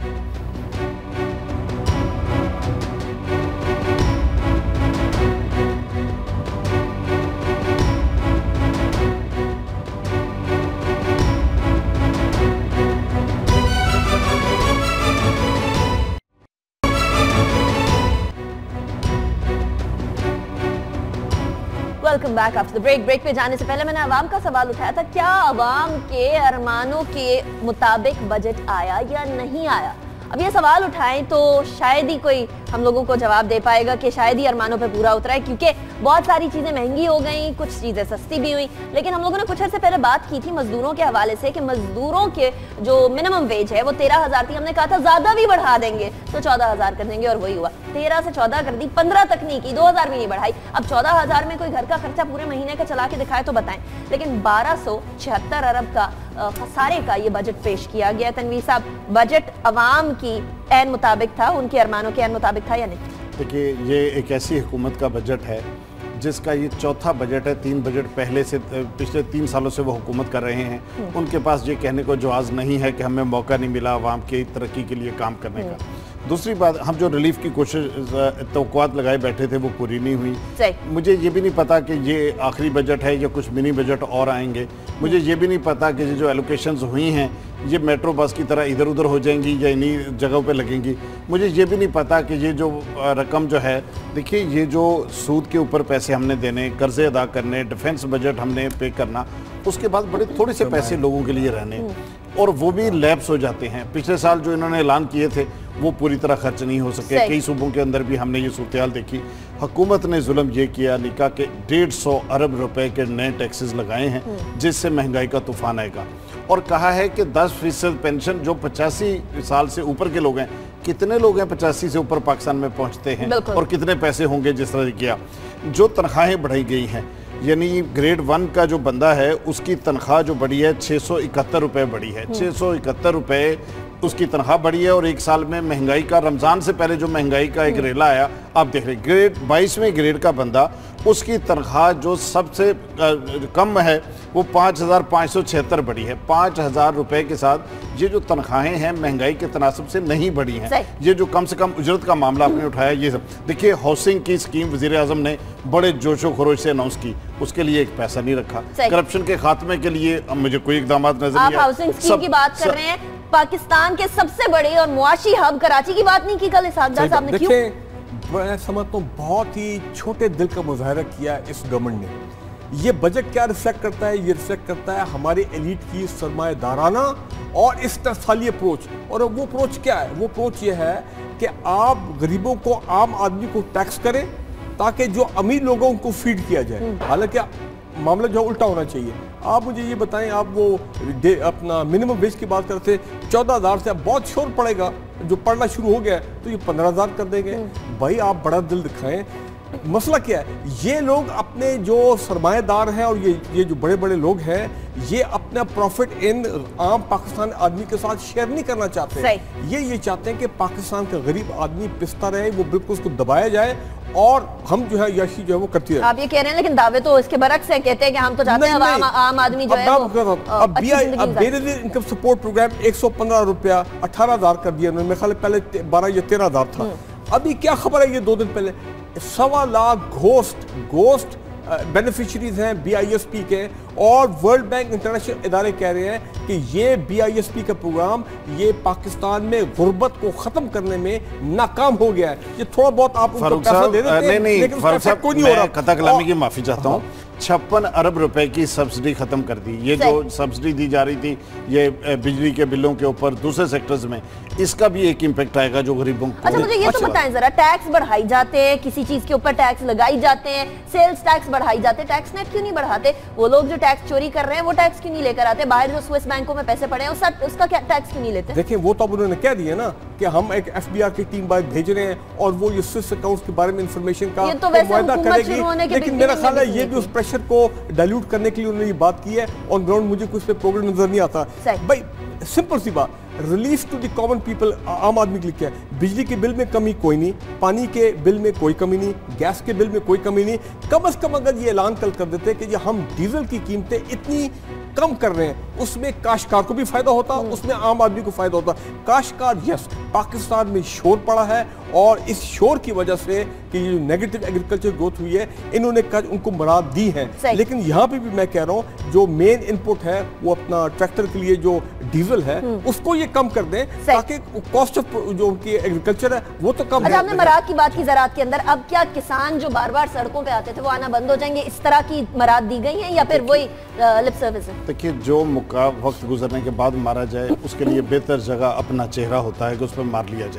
welcome back after the break. Break पे जाने से पहले मैंने अवाम का सवाल उठाया था, क्या अवाम के अरमानों के मुताबिक बजट आया या नहीं आया। अब ये सवाल उठाएं तो शायद ही कोई हम लोगों को जवाब दे पाएगा कि शायद ही अरमानों पे पूरा उतरा है, क्योंकि बहुत सारी चीजें महंगी हो गई, कुछ चीजें सस्ती भी हुई। लेकिन हम लोगों ने कुछ अर्से पहले बात की थी मजदूरों के हवाले से कि मजदूरों के जो मिनिमम वेज है वो 13,000 थी, हमने कहा था ज्यादा भी बढ़ा देंगे तो 14,000 कर देंगे, और वही हुआ, 13 से 14 कर दी, 15 तक नहीं की, 2,000 भी नहीं बढ़ाई। अब 14,000 में कोई घर का खर्चा पूरे महीने का चला के दिखाए तो बताएं। लेकिन 1276 अरब का खसारे का ये बजट पेश किया गया। तनवीर साहब, बजट अवाम की ऐन मुताबिक था, उनके अरमानों के ऐन मुताबिक था या नहीं? देखिए, ये एक ऐसी हुकूमत का बजट है जिसका ये चौथा बजट है। 3 बजट पहले से, पिछले 3 सालों से वो हुकूमत कर रहे हैं। उनके पास ये कहने को जवाज़ नहीं है कि हमें मौका नहीं मिला अवाम की तरक्की के लिए काम करने का। दूसरी बात, हम जो रिलीफ की कोशिश तवक्कुआत लगाए बैठे थे वो पूरी नहीं हुई। मुझे ये भी नहीं पता कि ये आखिरी बजट है या कुछ मिनी बजट और आएंगे। मुझे ये भी नहीं पता कि जो एलोकेशंस हुई हैं ये मेट्रो बस की तरह इधर उधर हो जाएंगी या इन्हीं जगहों पे लगेंगी। मुझे ये भी नहीं पता कि ये जो रकम जो है, देखिए, ये जो सूद के ऊपर पैसे हमने देने, कर्जे अदा करने, डिफेंस बजट हमने पे करना, उसके बाद बड़े थोड़े से पैसे लोगों के लिए रहने, और वो भी लैप्स हो जाते हैं। पिछले साल जो इन्होंने ऐलान किए थे वो पूरी तरह खर्च नहीं हो सके। कई सूबों के अंदर भी हमने ये सूरत-ए-हाल देखी। हुकूमत ने जुल्म ये किया निका के 150 अरब रुपए के नए टैक्सेस लगाए हैं, जिससे महंगाई का तूफान आएगा, और कहा है कि 10% पेंशन जो 85 साल से ऊपर के लोग हैं, कितने लोग हैं 85 से ऊपर पाकिस्तान में पहुंचते हैं, और कितने पैसे होंगे जिस तरह किया। जो तनख्वाहें बढ़ाई गई हैं, यानी ग्रेड 1 का जो बंदा है उसकी तनख्वाह जो बढ़ी है 671 रुपये बढ़ी है, 671 रुपये उसकी तनख्वाह बढ़ी है। और एक साल में महंगाई का, रमज़ान से पहले जो महंगाई का एक रेला आया, आप देख रहे ग्रेड 22वें ग्रेड का बंदा, उसकी तनख्वाह जो सबसे कम है वो 5,576 बढ़ी है। 5,000 रुपये के साथ ये जो तनख्वाहें हैं महंगाई के तनासब से नहीं बढ़ी हैं। ये जो कम से कम उजरत का मामला आपने उठाया, ये सब देखिए, हाउसिंग की स्कीम वज़ीर आज़म ने बड़े जोशो खरोश से अनाउंस की, उसके लिए एक पैसा नहीं रखा। करप्शन के खात्मे के लिए मुझे कोई इकदाम नजर नहीं आया। हाउसिंग स्कीम की बात कर रहे हैं, पाकिस्तान के सबसे बड़े और मुआशी हब कराची की बात नहीं की कल इसाकदार साहब ने, क्यों? मैं समझता हूँ बहुत ही छोटे दिल का मुजाहरा किया इस गवर्नमेंट ने। ये बजट क्या रिफ्लेक्ट करता है? ये रिफ्लेक्ट करता है हमारी एलीट की सरमाएदाराना और इस तरसाली अप्रोच। और वो अप्रोच क्या है? वो अप्रोच ये है कि आप गरीबों को, आम आदमी को टैक्स करें ताकि जो अमीर लोगों को फीड किया जाए। हालांकि मामला जो उल्टा होना चाहिए। आप मुझे ये बताएं, आप वो अपना मिनिमम वेज की बात करते 14,000 से अब बहुत शोर पड़ेगा, जो पढ़ना शुरू हो गया तो ये 15,000 कर देंगे। भाई आप बड़ा दिल दिखाएं। मसला क्या है? ये लोग अपने जो सरमाएदार हैं और ये जो बड़े बड़े लोग हैं, ये अपना प्रॉफिट इन आम पाकिस्तान आदमी के साथ शेयर नहीं करना चाहते। ये चाहते हैं कि पाकिस्तान का गरीब आदमी पिसता रहे, वो बिल्कुल उसको दबाया जाए और हम जो है याशी जो है वो करती रहे। आप ये कह रहे हैं, लेकिन दावे तो इसके बरक्स हैं, कहते हैं कि हम तो चाहते हैं आम आदमी जो है अब बेनज़ीर इनकम सपोर्ट प्रोग्राम 115 रुपया 18,000 कर दिया उन्होंने। मेरे ख्याल पहले 12 या 13,000 था। अभी क्या खबर है, ये 2 दिन पहले 1.25 लाख घोस्ट बेनिफिशरीज हैं BISP के, और वर्ल्ड बैंक इंटरनेशनल इदारे कह रहे हैं कि ये BISP का प्रोग्राम ये पाकिस्तान में गुर्बत को खत्म करने में नाकाम हो गया है। ये थोड़ा बहुत आप उनको पैसा दे देते हैं, लेकिन उसका इफेक्ट कोई नहीं हो रहा। कथा कलामी की माफी चाहता हूँ। 56 अरब रुपए की सब्सिडी खत्म कर दी। ये जो सब्सिडी दी जा रही थी ये बिजली के बिलों के ऊपर दूसरे सेक्टर्स में, इसका भी एक इम्पैक्ट आएगा जो गरीबों को। अच्छा, मुझे ये तो बताएं जरा, टैक्स बढ़ाई जाते हैं, किसी चीज के ऊपर टैक्स लगाई जाते हैं, सेल्स टैक्स बढ़ाई जाते हैं, टैक्स नेट क्यों नहीं बढ़ाते? वो लोग जो टैक्स चोरी कर रहे हैं वो टैक्स क्यों नहीं लेकर आते? बाहर जो स्विस बैंकों में पैसे पड़े हैं उसका क्या टैक्स क्यों नहीं लेते? देखिए, वो तो अब उन्होंने कह दिया ना कि हम एक FBR की टीम बाहर भेज रहे हैं और वो ये स्विस अकाउंट्स के बारे में इंफॉर्मेशन का मुआयदा करेगी। लेकिन मेरा ख्याल है ये भी उस प्रेशर को डाइल्यूट करने के लिए उन्होंने ये बात की है। ऑन ग्राउंड मुझे कुछ पे प्रॉब्लम नजर नहीं आता। भाई सिंपल सी बात, relief to the common people, आम आदमी के लिए क्या है? बिजली के बिल में कमी कोई नहीं, पानी के बिल में कोई कमी नहीं, गैस के बिल में कोई कमी नहीं। कम से कम अगर ये ऐलान कल कर देते कि हम डीजल की कीमतें इतनी कम कर रहे हैं, उसमें काश्तकार को भी फायदा होता, उसमें आम आदमी को फायदा होता। काश्तकार, यस, पाकिस्तान में शोर पड़ा है और इस शोर की वजह से कि ये नेगेटिव एग्रीकल्चर ग्रोथ हुई है, इन्होंने उनको मुराद दी है। लेकिन यहाँ पे भी मैं कह रहा हूँ जो मेन इनपुट है वो अपना ट्रैक्टर के लिए जो डीजल है उसको ये कम कर दें ताकि कॉस्ट ऑफ जो उनकी एग्रीकल्चर है वो तो कम है। हमने मराद की बात की ज़राअत के अंदर, अब क्या किसान जो बार बार सड़कों पे आते थे वो आना बंद हो जाएंगे? इस तरह की मराद दी गई है या फिर वही लिप सर्विस है? देखिए, जो मौका वक्त गुजरने के बाद मारा जाए उसके लिए बेहतर जगह अपना चेहरा होता है कि उस पर मार लिया जाए।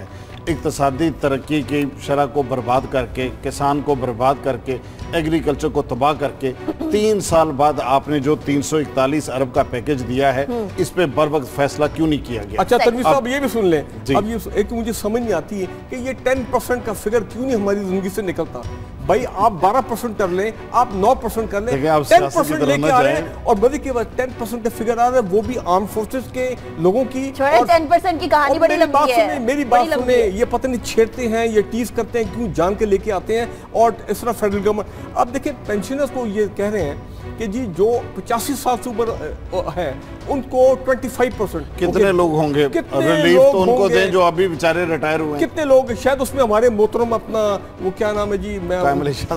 इक्तसादी तरक्की की शरह को बर्बाद करके, किसान को बर्बाद करके, एग्रीकल्चर को तबाह करके 3 साल बाद आपने जो 341 अरब का पैकेज दिया है, इस पे बर वक्त फैसला क्यों नहीं किया गया? अच्छा तनवीर साहब ये भी सुन लें, जी। अब ये एक मुझे समझ नहीं आती है कि ये 10% का फिगर क्यों नहीं हमारी जिंदगी से निकलता। भाई आप 12% कर लें, आप 9% कर लें, 10% लेके आ रहे हैं और बड़ी की बात 10% का फिगर आ रहा है, वो भी आर्म फोर्सेस के लोगों की। 10% की कहानी बड़ी लंबी है। मेरी बात सुने, ये पता नहीं छेड़ते हैं, ये टीज करते हैं, क्यों जान के लेके आते हैं। और इस तरह फेडरल गवर्नमेंट अब देखिए पेंशनर्स को ये कह रहे हैं कि जी जो 85 साल से ऊपर है उनको 25%। कितने लोग होंगे रिलीफ तो उनको दें जो अभी बेचारे रिटायर हुए हैं? कितने लोग, शायद उसमें हमारे मोहतरम अपना वो क्या नाम है जी, मैं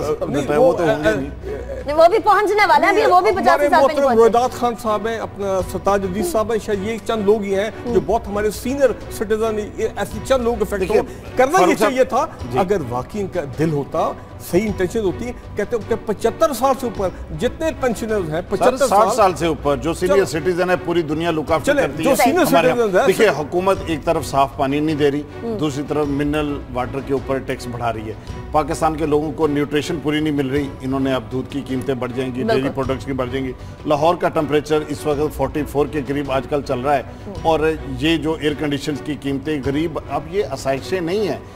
वो भी पहुंचने वाला है, वो भी 85 साल पे रोहिदात खान साहब हैं, अपना सरताज अजीज साहब हैं, शायद ये चंद लोग ही हैं जो बहुत हमारे सीनियर सिटीजन, ऐसे चंद लोग इफेक्ट हो। करना ये चाहिए था अगर वाकई इनका दिल होता, सही इंटेंशन होती। कहते हो कि 75 साल से ऊपर जितने पेंशनर्स हैं, 60 साल से ऊपर जो सीनियर सिटीजन है, पूरी दुनिया लुक आफ्टर करती है। देखिए हुकूमत एक तरफ साफ पानी नहीं दे रही, दूसरी तरफ मिनरल वाटर के ऊपर टैक्स बढ़ा रही है। पाकिस्तान के लोगों को न्यूट्रिशन पूरी नहीं मिल रही, इन्होंने अब दूध की कीमतें बढ़ जाएंगी, डेयरी प्रोडक्ट्स की बढ़ जाएंगी। लाहौर का टेम्परेचर इस वक्त 44 के करीब आजकल चल रहा है और ये जो एयर कंडीशन की कीमतें गरीब, अब ये आसाइशें नहीं है,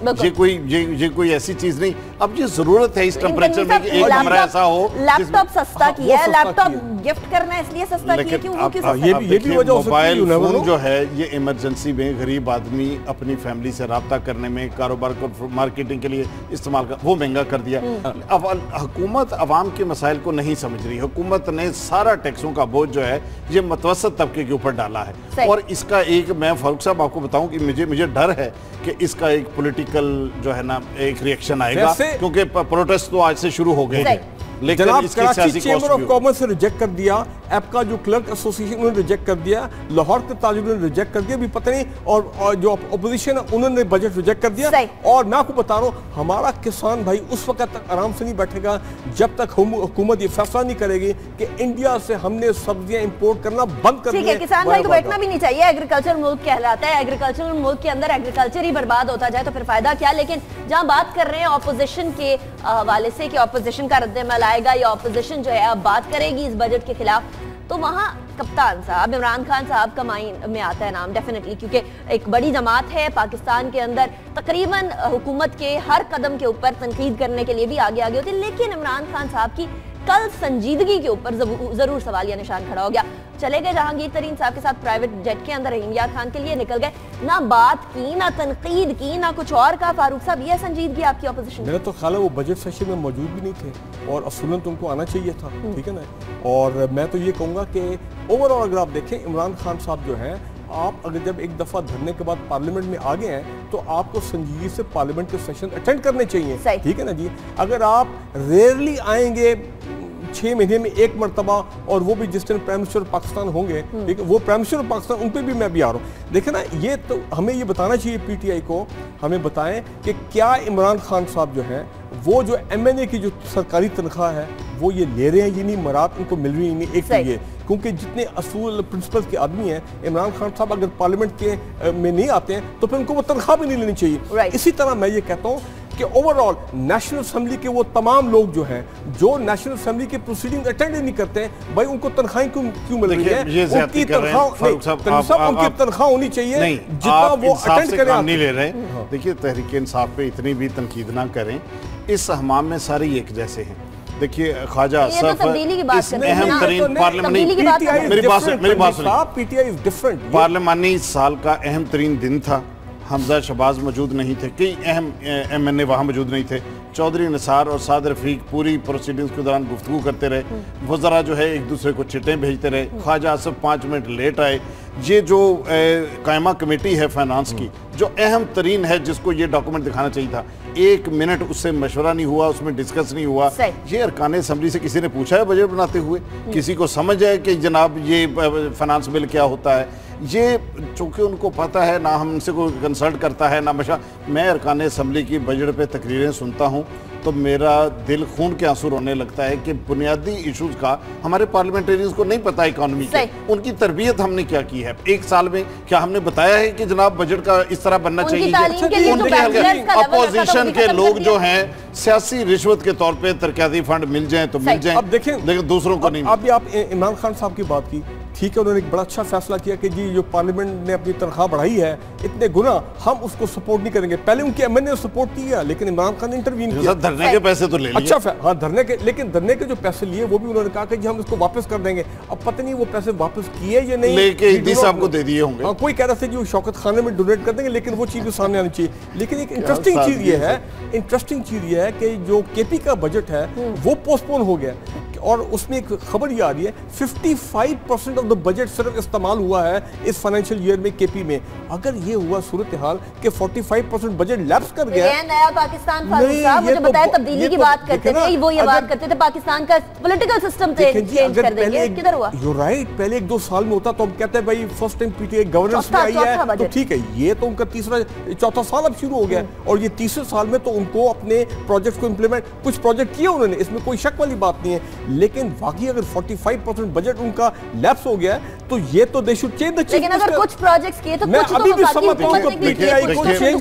ये कोई ऐसी चीज नहीं। अब ये जरूरत है इस टेम्परेचर में कि एक कमरा ऐसा हो। लैपटॉप सस्ता किया है, लैपटॉप गिफ्ट करना है इसलिए सस्ता किया, क्यों वो क्यों सस्ता? ये भी वजह हो सकती है। मोबाइल फोन जो है ये इमरजेंसी में गरीब आदमी अपनी फैमिली से राब्ता करने में, कारोबार को मार्केटिंग के लिए इस्तेमाल कर, वो महंगा कर दिया। अब हुकूमत अवाम के मसाइल को नहीं समझ रही। हुकूमत ने सारा टैक्सों का बोझ जो है ये मुतवसत तबके के ऊपर डाला है और इसका एक, मैं फारूक साहब आपको बताऊं कि मुझे डर है कि इसका एक पॉलिटिकल जो है ना एक रिएक्शन आएगा, क्योंकि प्रोटेस्ट तो आज से शुरू हो गए हैं, लेकिन कराची चेंबर ऑफ कॉमर्स से रिजेक्ट कर दिया, एपका जो क्लर्क एसोसिएशन उन्होंने रिजेक्ट कर दिया, लाहौर के तालिबान ने रिजेक्ट कर दिया, भी पता नहीं, और जो अपोजिशन है उन्होंने बजट रिजेक्ट कर दिया। और मैं आपको बता रहा हूँ हमारा किसान भाई उस वक्त तक आराम से नहीं बैठेगा जब तक हुकूमत ये फैसला नहीं करेगी कि इंडिया से हमने सब्जियां इंपोर्ट करना बंद कर दिया। किसान भाई को बैठना भी नहीं चाहिए, एग्रीकल्चर मुल्क कहलाता है, एग्रीकल्चर मुल्क के अंदर एग्रीकल्चर ही बर्बाद होता जाए तो फिर फायदा क्या। लेकिन जहाँ बात कर रहे हैं ऑपोजिशन के हवाले से कि ऑपोजिशन का रद्द-ए-अमल आएगा या ऑपोजिशन जो है अब बात करेगी इस बजट के खिलाफ, तो वहाँ कप्तान साहब इमरान खान साहब का माइंड में आता है नाम डेफिनेटली, क्योंकि एक बड़ी जमात है पाकिस्तान के अंदर, तकरीबन हुकूमत के हर कदम के ऊपर तनकीद करने के लिए भी आगे होती है। लेकिन इमरान खान साहब की कल संजीदगी के ऊपर जरूर सवालिया निशान खड़ा हो गया। चले गए जहांगीर तरीन साहब के साथ प्राइवेट जेट के अंदर, रहीम यार खान के लिए निकल गए, ना बात की, ना तनकीद की, ना कुछ और का। फारूक साहब ये संजीदगी आपकी ऑपोजिशन? मेरा तो ख्याल है वो बजट सेशन में मौजूद भी नहीं थे और असूलन तो उनको आना चाहिए था, ठीक है ना। और मैं तो ये कहूँगा कि ओवरऑल अगर आप देखें इमरान खान साहब जो है, आप अगर जब एक दफ़ा धरने के बाद पार्लियामेंट में आ गए हैं तो आपको संजीदगी से पार्लियामेंट के सेशन अटेंड करने चाहिए, ठीक है ना जी। अगर आप रेयरली आएंगे 6 महीने में एक मरतबा, और वो भी जिस दिन प्राइम मिनिस्टर पाकिस्तान होंगे, ठीक है, वो प्राइम मिनिस्टर पाकिस्तान उन पे भी मैं भी आ रहा हूँ। देखिए ना, ये तो हमें ये बताना चाहिए पीटीआई को, हमें बताएं कि क्या इमरान खान साहब जो है वो जो एमएनए की जो सरकारी तनख्वाह है वो ये ले रहे हैं, ये नहीं मरात उनको मिल रही नहीं। एक तो ये, क्योंकि जितने असूल प्रिंसिपल के आदमी हैं, इमरान खान साहब अगर पार्लियामेंट के में नहीं आते हैं तो फिर उनको वो तनख्वाह भी नहीं लेनी चाहिए। इसी तरह मैं ये कहता हूँ कि ओवरऑल नेशनल असेंबली के वो तमाम लोग जो हैं, जो नेशनल असेंबली के प्रोसीडिंग अटेंड नहीं करते हैं, भाई उनको तनख्वाहें क्यों मिल रही है? उनकी तनख्वाह होनी चाहिए जितना वो अटेंड करें। नहीं ले रहे। देखिए तहरीक इंसाफ पे इतनी भी तनकीद ना करें, इस हमाम में सारे एक जैसे हैं। देखिए ख्वाजा असफ अहम तरीन पार्लियामानी साल का अहम तरीन दिन था। हमजा शहबाज मौजूद नहीं थे, कई अहम एमएनए वहाँ मौजूद नहीं थे। चौधरी निसार और साद रफीक पूरी प्रोसीडिंग्स के दौरान गुफ्तगू करते रहे, वज़रा जो है एक दूसरे को चिट्ठें भेजते रहे। ख्वाजा असफ 5 मिनट लेट आए। ये जो कायमा कमेटी है फाइनेंस की, जो अहम तरीन है, जिसको ये डॉक्यूमेंट दिखाना चाहिए था, 1 मिनट उससे मशवरा नहीं हुआ, उसमें डिस्कस नहीं हुआ। ये अरकान असम्बली से किसी ने पूछा है बजट बनाते हुए? किसी को समझ है कि जनाब ये फाइनेंस बिल क्या होता है? ये चूँकि उनको पता है, ना हमसे कोई कंसल्ट करता है, ना मैं अरकान असम्बली की बजट पे तकरीरें सुनता हूँ तो मेरा दिल खून के आंसू रोने लगता है कि बुनियादी इश्यूज का हमारे पार्लियामेंटेरियंस को नहीं पता इकोनॉमी के, उनकी तरबियत हमने क्या की है। एक साल में क्या हमने बताया है कि जनाब बजट का इस तरह बनना चाहिए? अपोजिशन के लोग जो हैं सियासी रिश्वत के तौर पे तरक्याती फंड मिल जाए तो मिल जाए, अब देखें, लेकिन दूसरों को नहीं। अभी आप इमरान खान साहब की बात की, ठीक है, उन्होंने एक बड़ा अच्छा फैसला किया कि जी जो पार्लियामेंट ने अपनी तनख्वाह बढ़ाई है इतने गुना, हम उसको सपोर्ट नहीं करेंगे। पहले उनके एमएनए ने सपोर्ट किया, लेकिन इमरान खान ने इंटरवीन किया। धरने के पैसे तो ले लिए। अच्छा, हाँ धरने के, लेकिन धरने के जो पैसे लिए वो भी उन्होंने कहा कि जी हम इसको वापस कर देंगे। अब पता नहीं वो पैसे वापस किए या नहीं, लेके ईदी साहब को दे दिए होंगे। कोई कह रहा था कि शौकत खाने में डोनेट कर देंगे, लेकिन वो चीज भी सामने आनी चाहिए। लेकिन एक इंटरेस्टिंग चीज ये है कि जो केपी का बजट है वो पोस्टपोन हो गया, और उसमें एक खबर ये आ रही है 55% ऑफ द बजट सिर्फ इस्तेमाल हुआ है इस फाइनेंशियल ईयर में केपी में। अगर ये हुआ सूरत हाल कि 45% बजट लैप्स कर गया, ये नया पाकिस्तान फारूक साहब मुझे बताया तब्दीली की बात करते थे, वो ये बात करते थे पाकिस्तान का पॉलिटिकल सिस्टम चेंज कर देंगे, किधर हुआ? यू राइट, पहले 1-2 साल में होता तो हम कहते हैं भाई फर्स्ट टाइम पीटीआई गवर्नेंस में आई है तो ठीक है, ये तो उनका चौथा साल अब शुरू हो गया, और ये तीसरे साल में तो उनको अपने प्रोजेक्ट को इंप्लीमेंट, कुछ प्रोजेक्ट किए उन्होंने, इसमें कोई शक वाली बात नहीं है। लेकिन वाकई अगर 45% बजट उनका लैप्स हो गया तो ये तो they should change the chief. लेकिन अगर कुछ प्रोजेक्ट्स किए तो मैं कुछ अभी तो भी समझता हूं कि पीटीआई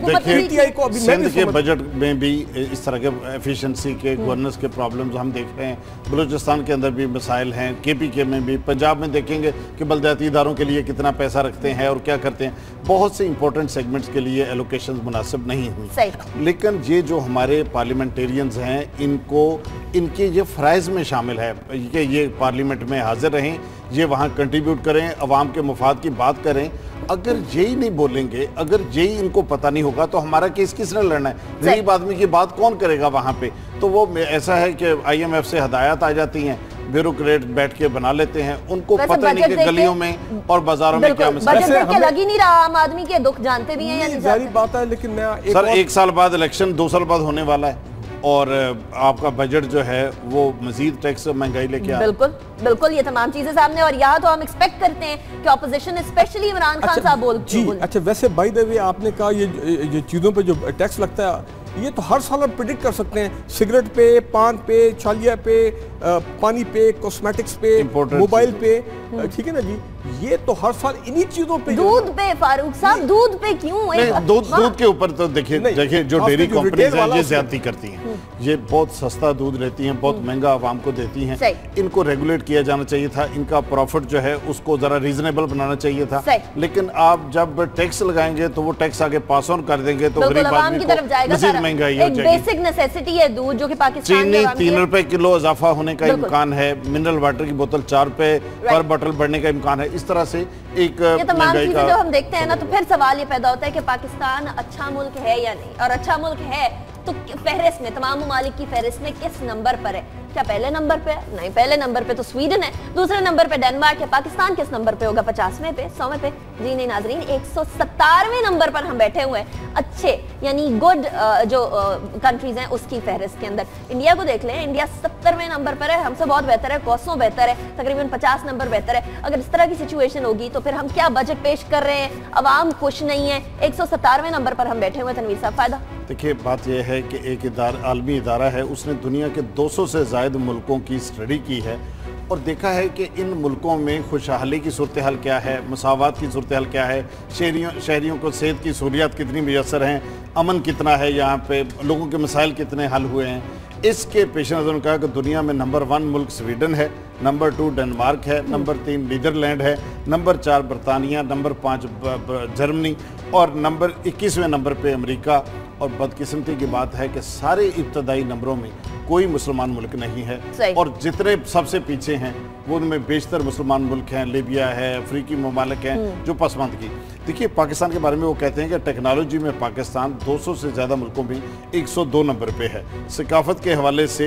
को अभी सिंध के बजट में भी इस तरह के एफिशिएंसी के गवर्नेंस के प्रॉब्लम्स हम देख रहे हैं। बलूचिस्तान के अंदर भी मसाइल हैं, केपी के में भी, पंजाब में देखेंगे कि बलदियाती इदारों के लिए कितना पैसा रखते हैं और क्या करते हैं। बहुत से इंपॉर्टेंट सेगमेंट्स के लिए एलोकेशन मुनासिब नहीं हुई। लेकिन ये जो हमारे पार्लियामेंटेरियंस हैं इनको इनके ये फ़राइज़ में शामिल है कि ये पार्लियामेंट में हाजिर रहें, ये वहाँ कंट्रीब्यूट करें, अवाम के मुफाद की बात करें। अगर यही नहीं बोलेंगे, अगर यही इनको पता नहीं होगा तो हमारा केस किसने लड़ना है? गरीब आदमी की बात कौन करेगा वहाँ पे? तो वो ऐसा है कि IMF से हदायत आ जाती हैं, ब्यूरोक्रेट बैठ के बना लेते हैं, उनको पता नहीं कि गलियों में और बाजारों में क्या मसला है। लग ही नहीं रहा, आम आदमी के दुख जानते भी हैं या नहीं जानते? बात है, लेकिन मैं सर 1 साल बाद इलेक्शन, 2 साल बाद होने वाला है और आपका बजट जो है वो मजीद टैक्स महंगाई लेके आ। बिल्कुल ये तमाम चीजें सामने, और यहाँ तो हम एक्सपेक्ट करते हैं कि ऑपोजिशन स्पेशली इमरान खान साहब बोल जी। अच्छा, वैसे बाय द वे आपने कहा ये चीजों पे जो टैक्स लगता है ये तो हर साल आप प्रिडिक्ट कर सकते हैं, सिगरेट पे, पान पे, छालिया पे, पानी पे, कॉस्मेटिक्स पे, मोबाइल पे, ठीक है ना जी, ये तो हर साल इन्हीं चीजों पे। दूध पे फारूक साहब, दूध पे क्यों? दूध के ऊपर तो देखिए जो डेयरी कंपनीज हैं ये ज्यादती करती हैं, ये बहुत सस्ता दूध लेती हैं, बहुत महंगा आवाम को देती हैं। इनको रेगुलेट किया जाना चाहिए था, इनका प्रॉफिट जो है उसको जरा रीजनेबल बनाना चाहिए था। लेकिन आप जब टैक्स लगाएंगे तो वो टैक्स आगे पास ऑन कर देंगे तो गरीब आदमी को मजीद महंगाई हो जाएगी। बेसिक नेसेसिटी है दूध, जो कि पाकिस्तान चीनी 3 रुपए किलो इजाफा होने का इम्कान है, मिनरल वाटर की बोतल 4 रुपए पर बोतल बढ़ने का इम्कान है। इस तरह से एक ये तमाम चीजें जो हम देखते हैं ना, तो फिर सवाल ये पैदा होता है कि पाकिस्तान अच्छा मुल्क है या नहीं, और अच्छा मुल्क है तो फहरिस्त में, तमाम ममालिक की फहरिस्त में किस नंबर पर है? क्या पहले नंबर पे है? नहीं, पहले नंबर पे तो स्वीडन है, दूसरे नंबर पे डेनमार्क है। पाकिस्तान किस नंबर पे होगा? 50वें पे, 100वें पे? जी नहीं नाजरीन, 117वें नंबर पर हम बैठे हुए हैं अच्छे यानी गुड जो कंट्रीज हैं उसकी फहरिस्त के अंदर। इंडिया को देख लें, इंडिया 70वें नंबर पर है, हमसे बहुत बेहतर है, कोसों बेहतर है, तकरीबन 50 नंबर बेहतर है। अगर इस तरह की सिचुएशन होगी तो फिर हम क्या बजट पेश कर रहे हैं? अवाम खुश नहीं है, 117वें नंबर पर हम बैठे हुए। तनवीर साहब, फायदा? देखिए, बात यह है कि एक आलमी इदारा है, उसने दुनिया के 200 से ज़ायद मुल्कों की स्टडी की है और देखा है कि इन मुल्कों में खुशहाली की सूरत हाल क्या है, मसावात की सूरत हाल क्या है, शहरियों को सेहत की सहूलियात कितनी मैसर हैं, अमन कितना है, यहाँ पे लोगों के मसाइल कितने हल हुए हैं। इसके पेश नज़र उन्होंने कहा कि दुनिया में नंबर 1 मुल्क स्वीडन है, नंबर 2 डेनमार्क है, नंबर 3 नीदरलैंड है, नंबर 4 बरतानिया, नंबर 5 जर्मनी और नंबर 21वें नंबर पे अमेरिका। और बदकिस्मती की बात है कि सारे इब्तदाई नंबरों में कोई मुसलमान मुल्क नहीं है, और जितने सबसे पीछे हैं वो उनमें बेशतर मुसलमान मुल्क हैं, लीबिया है, अफ्रीकी ममालिक हैं जो पसमानदगी। देखिए, पाकिस्तान के बारे में वो कहते हैं कि टेक्नोलॉजी में पाकिस्तान 200 से ज़्यादा मुल्कों में 102 नंबर पे है, सकाफत के हवाले से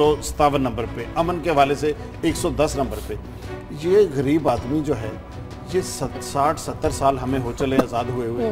157 नंबर पे, अमन के हवाले से 110 नंबर पे। ये गरीब आदमी जो है, ये 60-70 साल हमें हो चले आज़ाद हुए हुए,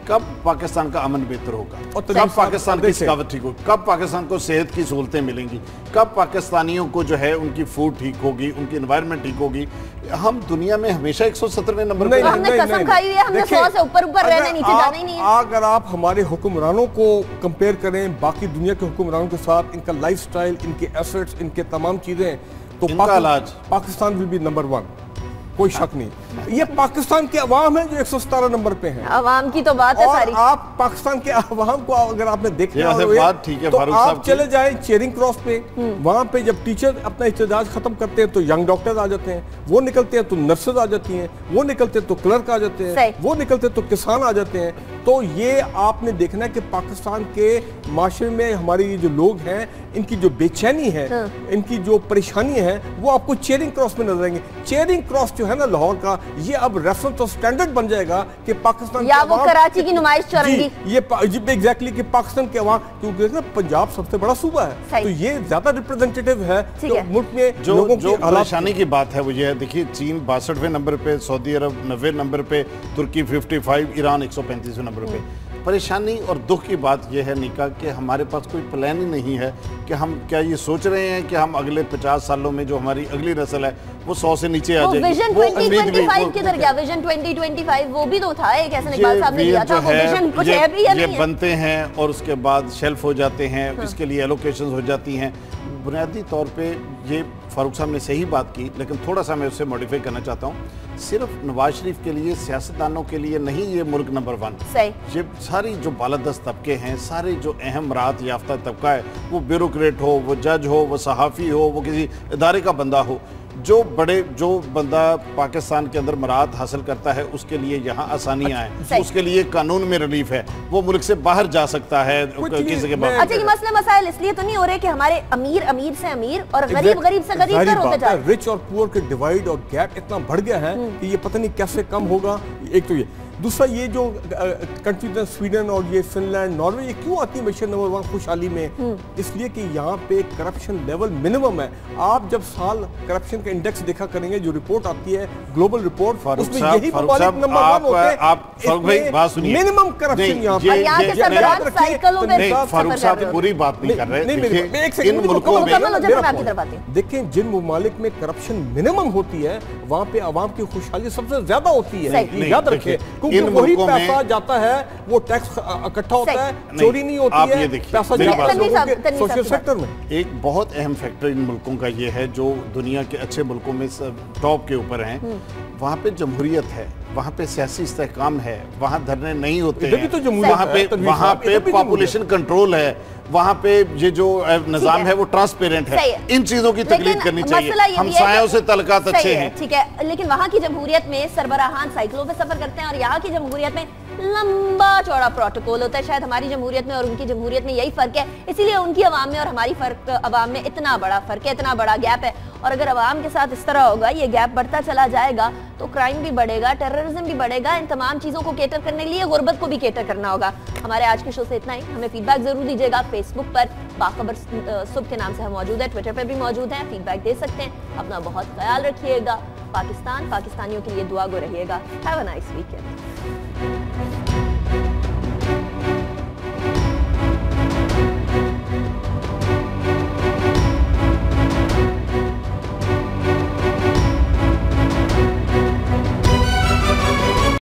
कब पाकिस्तान का अमन बेहतर होगा, और कब पाकिस्तान की देखें। सकावत ठीक होगी, कब पाकिस्तान को सेहत की सहूलतें मिलेंगी, कब पाकिस्तानियों को जो है उनकी फूड ठीक होगी, उनकी एनवायरनमेंट ठीक होगी। हम दुनिया में हमेशा 170वें नंबर पे नहीं, हमने कसम खाई हुई है, हमने 100 से ऊपर रहना, नीचे जाना ही नहीं है। अगर आप हमारे हुक्मरानों को कंपेयर करें बाकी दुनिया के हुक्मरानों के साथ, इनका लाइफस्टाइल, इनके एसेट्स, इनके तमाम चीजें, तो पाकिस्तान विल बी नंबर 1, कोई शक नहीं। ये पाकिस्तान के अवाम है जो 117 नंबर पे हैं। अवाम की तो बात है सारी। आप पाकिस्तान के अवाम को अगर आपने देखना हो ठीक है, तो फारूक आप साहब चले जाएं चेयरिंग क्रॉस पे, वहां पे जब टीचर अपना इस्तेजाज खत्म करते हैं तो यंग डॉक्टर्स आ जाते हैं, वो निकलते हैं तो नर्सेज आ जाती हैं, वो निकलते तो क्लर्क आ जाते हैं, वो निकलते तो किसान आ जाते हैं। तो ये आपने देखना है कि पाकिस्तान के माशरे में हमारे ये जो लोग हैं, इनकी जो बेचैनी है, इनकी जो परेशानी है, वो आपको चेयरिंग क्रॉस में नजर आएंगे। चेयरिंग क्रॉस जो है ना लाहौर का, ये अब रेफरेंस और स्टैंडर्ड बन जाएगा कि पाकिस्तान या वो कराची की नुमाइश चौरंगी, ये एग्जैक्टली कि पाकिस्तान के अवाम, क्योंकि ना पंजाब सबसे बड़ा सूबा है, तो ये ज्यादा रिप्रेजेंटेटिव है। तो मुल्क में जो परेशानी की बात है वो ये है, देखिए चीन 62वें नंबर पे, सऊदी अरब 90 नंबर पे, तुर्की 55, ईरान 135वें नंबर पे। परेशानी और दुख की बात यह है निका कि हमारे पास कोई प्लान ही नहीं है कि हम क्या ये सोच रहे हैं कि हम अगले 50 सालों में जो हमारी अगली नस्ल है वो 100 से नीचे आ जाएगी। विजन 2025 किधर गया? विजन 2025 वो भी तो था, एक ऐसे इकबाल साहब ने दिया था, वो विजन कुछ है भी या नहीं है? ये बनते हैं और उसके बाद शेल्फ हो जाते हैं, इसके लिए एलोकेशंस हो जाती हैं। बुनियादी तौर पे ये फारूक साहब ने सही बात की, लेकिन थोड़ा सा मैं उससे मॉडिफाई करना चाहता हूँ। सिर्फ नवाज शरीफ के लिए, सियासतदानों के लिए नहीं ये मुल्क नंबर 1। सही। ये सारी जो बालादस्त तबके हैं, सारे जो अहम राहत याफ्ता तबका है, वो ब्यूरोक्रेट हो, वो जज हो, वो सहाफ़ी हो, वो किसी इदारे का बंदा हो, जो बंदा पाकिस्तान के अंदर मराहत हासिल करता है उसके लिए यहाँ आसानियाँ हैं, उसके लिए कानून में रिलीफ है, वो मुल्क से बाहर जा सकता है किसी के बाद। अच्छा, ये मसले मसाइल इसलिए तो नहीं हो रहे कि हमारे अमीर अमीर से अमीर और गरीब गरीब से गरीब कर होते जा रहे हैं। रिच और पुअर के डिवाइड और गैप इतना बढ़ गया है कि ये पता नहीं कैसे कम होगा। एक तो ये, दूसरा ये जो कंट्रीज स्वीडन और ये फिनलैंड, नॉर्वे, ये क्यों आती है मिशन नंबर 1 खुशहाली में? इसलिए कि यहाँ पे करप्शन लेवल मिनिमम है। आप जब साल करप्शन का इंडेक्स देखा करेंगे, जो रिपोर्ट आती है ग्लोबल रिपोर्ट, उसमें यही ममालिक नंबर 1 होते हैं। आप फारूक भाई बात सुनिए, मिनिमम करप्शन यहाँ पे। फारूक साहब पूरी बात नहीं कर रहे। इन मुल्कों में देखें, जिन ममालिक में करप्शन मिनिमम होती है वहाँ पे आवाम की खुशहाली सबसे ज्यादा होती है, याद रखें। क्योंकि वही पैसा जाता है, वो टैक्स इकट्ठा होता है, चोरी नहीं होती है, पैसा जाता है सोशल सेक्टर में। एक बहुत अहम फैक्टर इन मुल्कों का ये है, जो दुनिया के अच्छे मुल्कों में टॉप के ऊपर हैं, वहाँ पे जमहूरियत है, वहाँ पे सियासी इस्तेहकाम है, वहाँ धरने नहीं होते हैं, वहाँ पे पॉपुलेशन कंट्रोल है, वहाँ पे ये जो निजाम है वो ट्रांसपेरेंट है। इन चीजों की तकलीफ करनी चाहिए। हमसायों से तल्लुकात अच्छे हैं, ठीक है, लेकिन वहाँ की जमहूरियत में सरबराहान साइकिलों पे सफर करते हैं और यहाँ की जमहूरियत में लंबा चौड़ा प्रोटोकॉल होता है। शायद हमारी जमहूरियत में और उनकी जमहूरियत में यही फर्क है, इसीलिए उनकी अवाम में और हमारी अवाम में इतना बड़ा फर्क है, इतना बड़ा गैप है। और अगर अवाम के साथ इस तरह होगा, ये गैप बढ़ता चला जाएगा, तो क्राइम भी बढ़ेगा, टेररिज्म भी बढ़ेगा। इन तमाम चीजों को केटर करने के लिए गुर्बत को भी केटर करना होगा। हमारे आज के शो से इतना ही। हमें फीडबैक जरूर दीजिएगा। फेसबुक पर बाखबर सुबह के नाम से हम मौजूद है, ट्विटर पर भी मौजूद हैं, फीडबैक दे सकते हैं। अपना बहुत ख्याल रखिएगा। पाकिस्तान, पाकिस्तानियों के लिए दुआ गो रहिएगा। Have a nice weekend.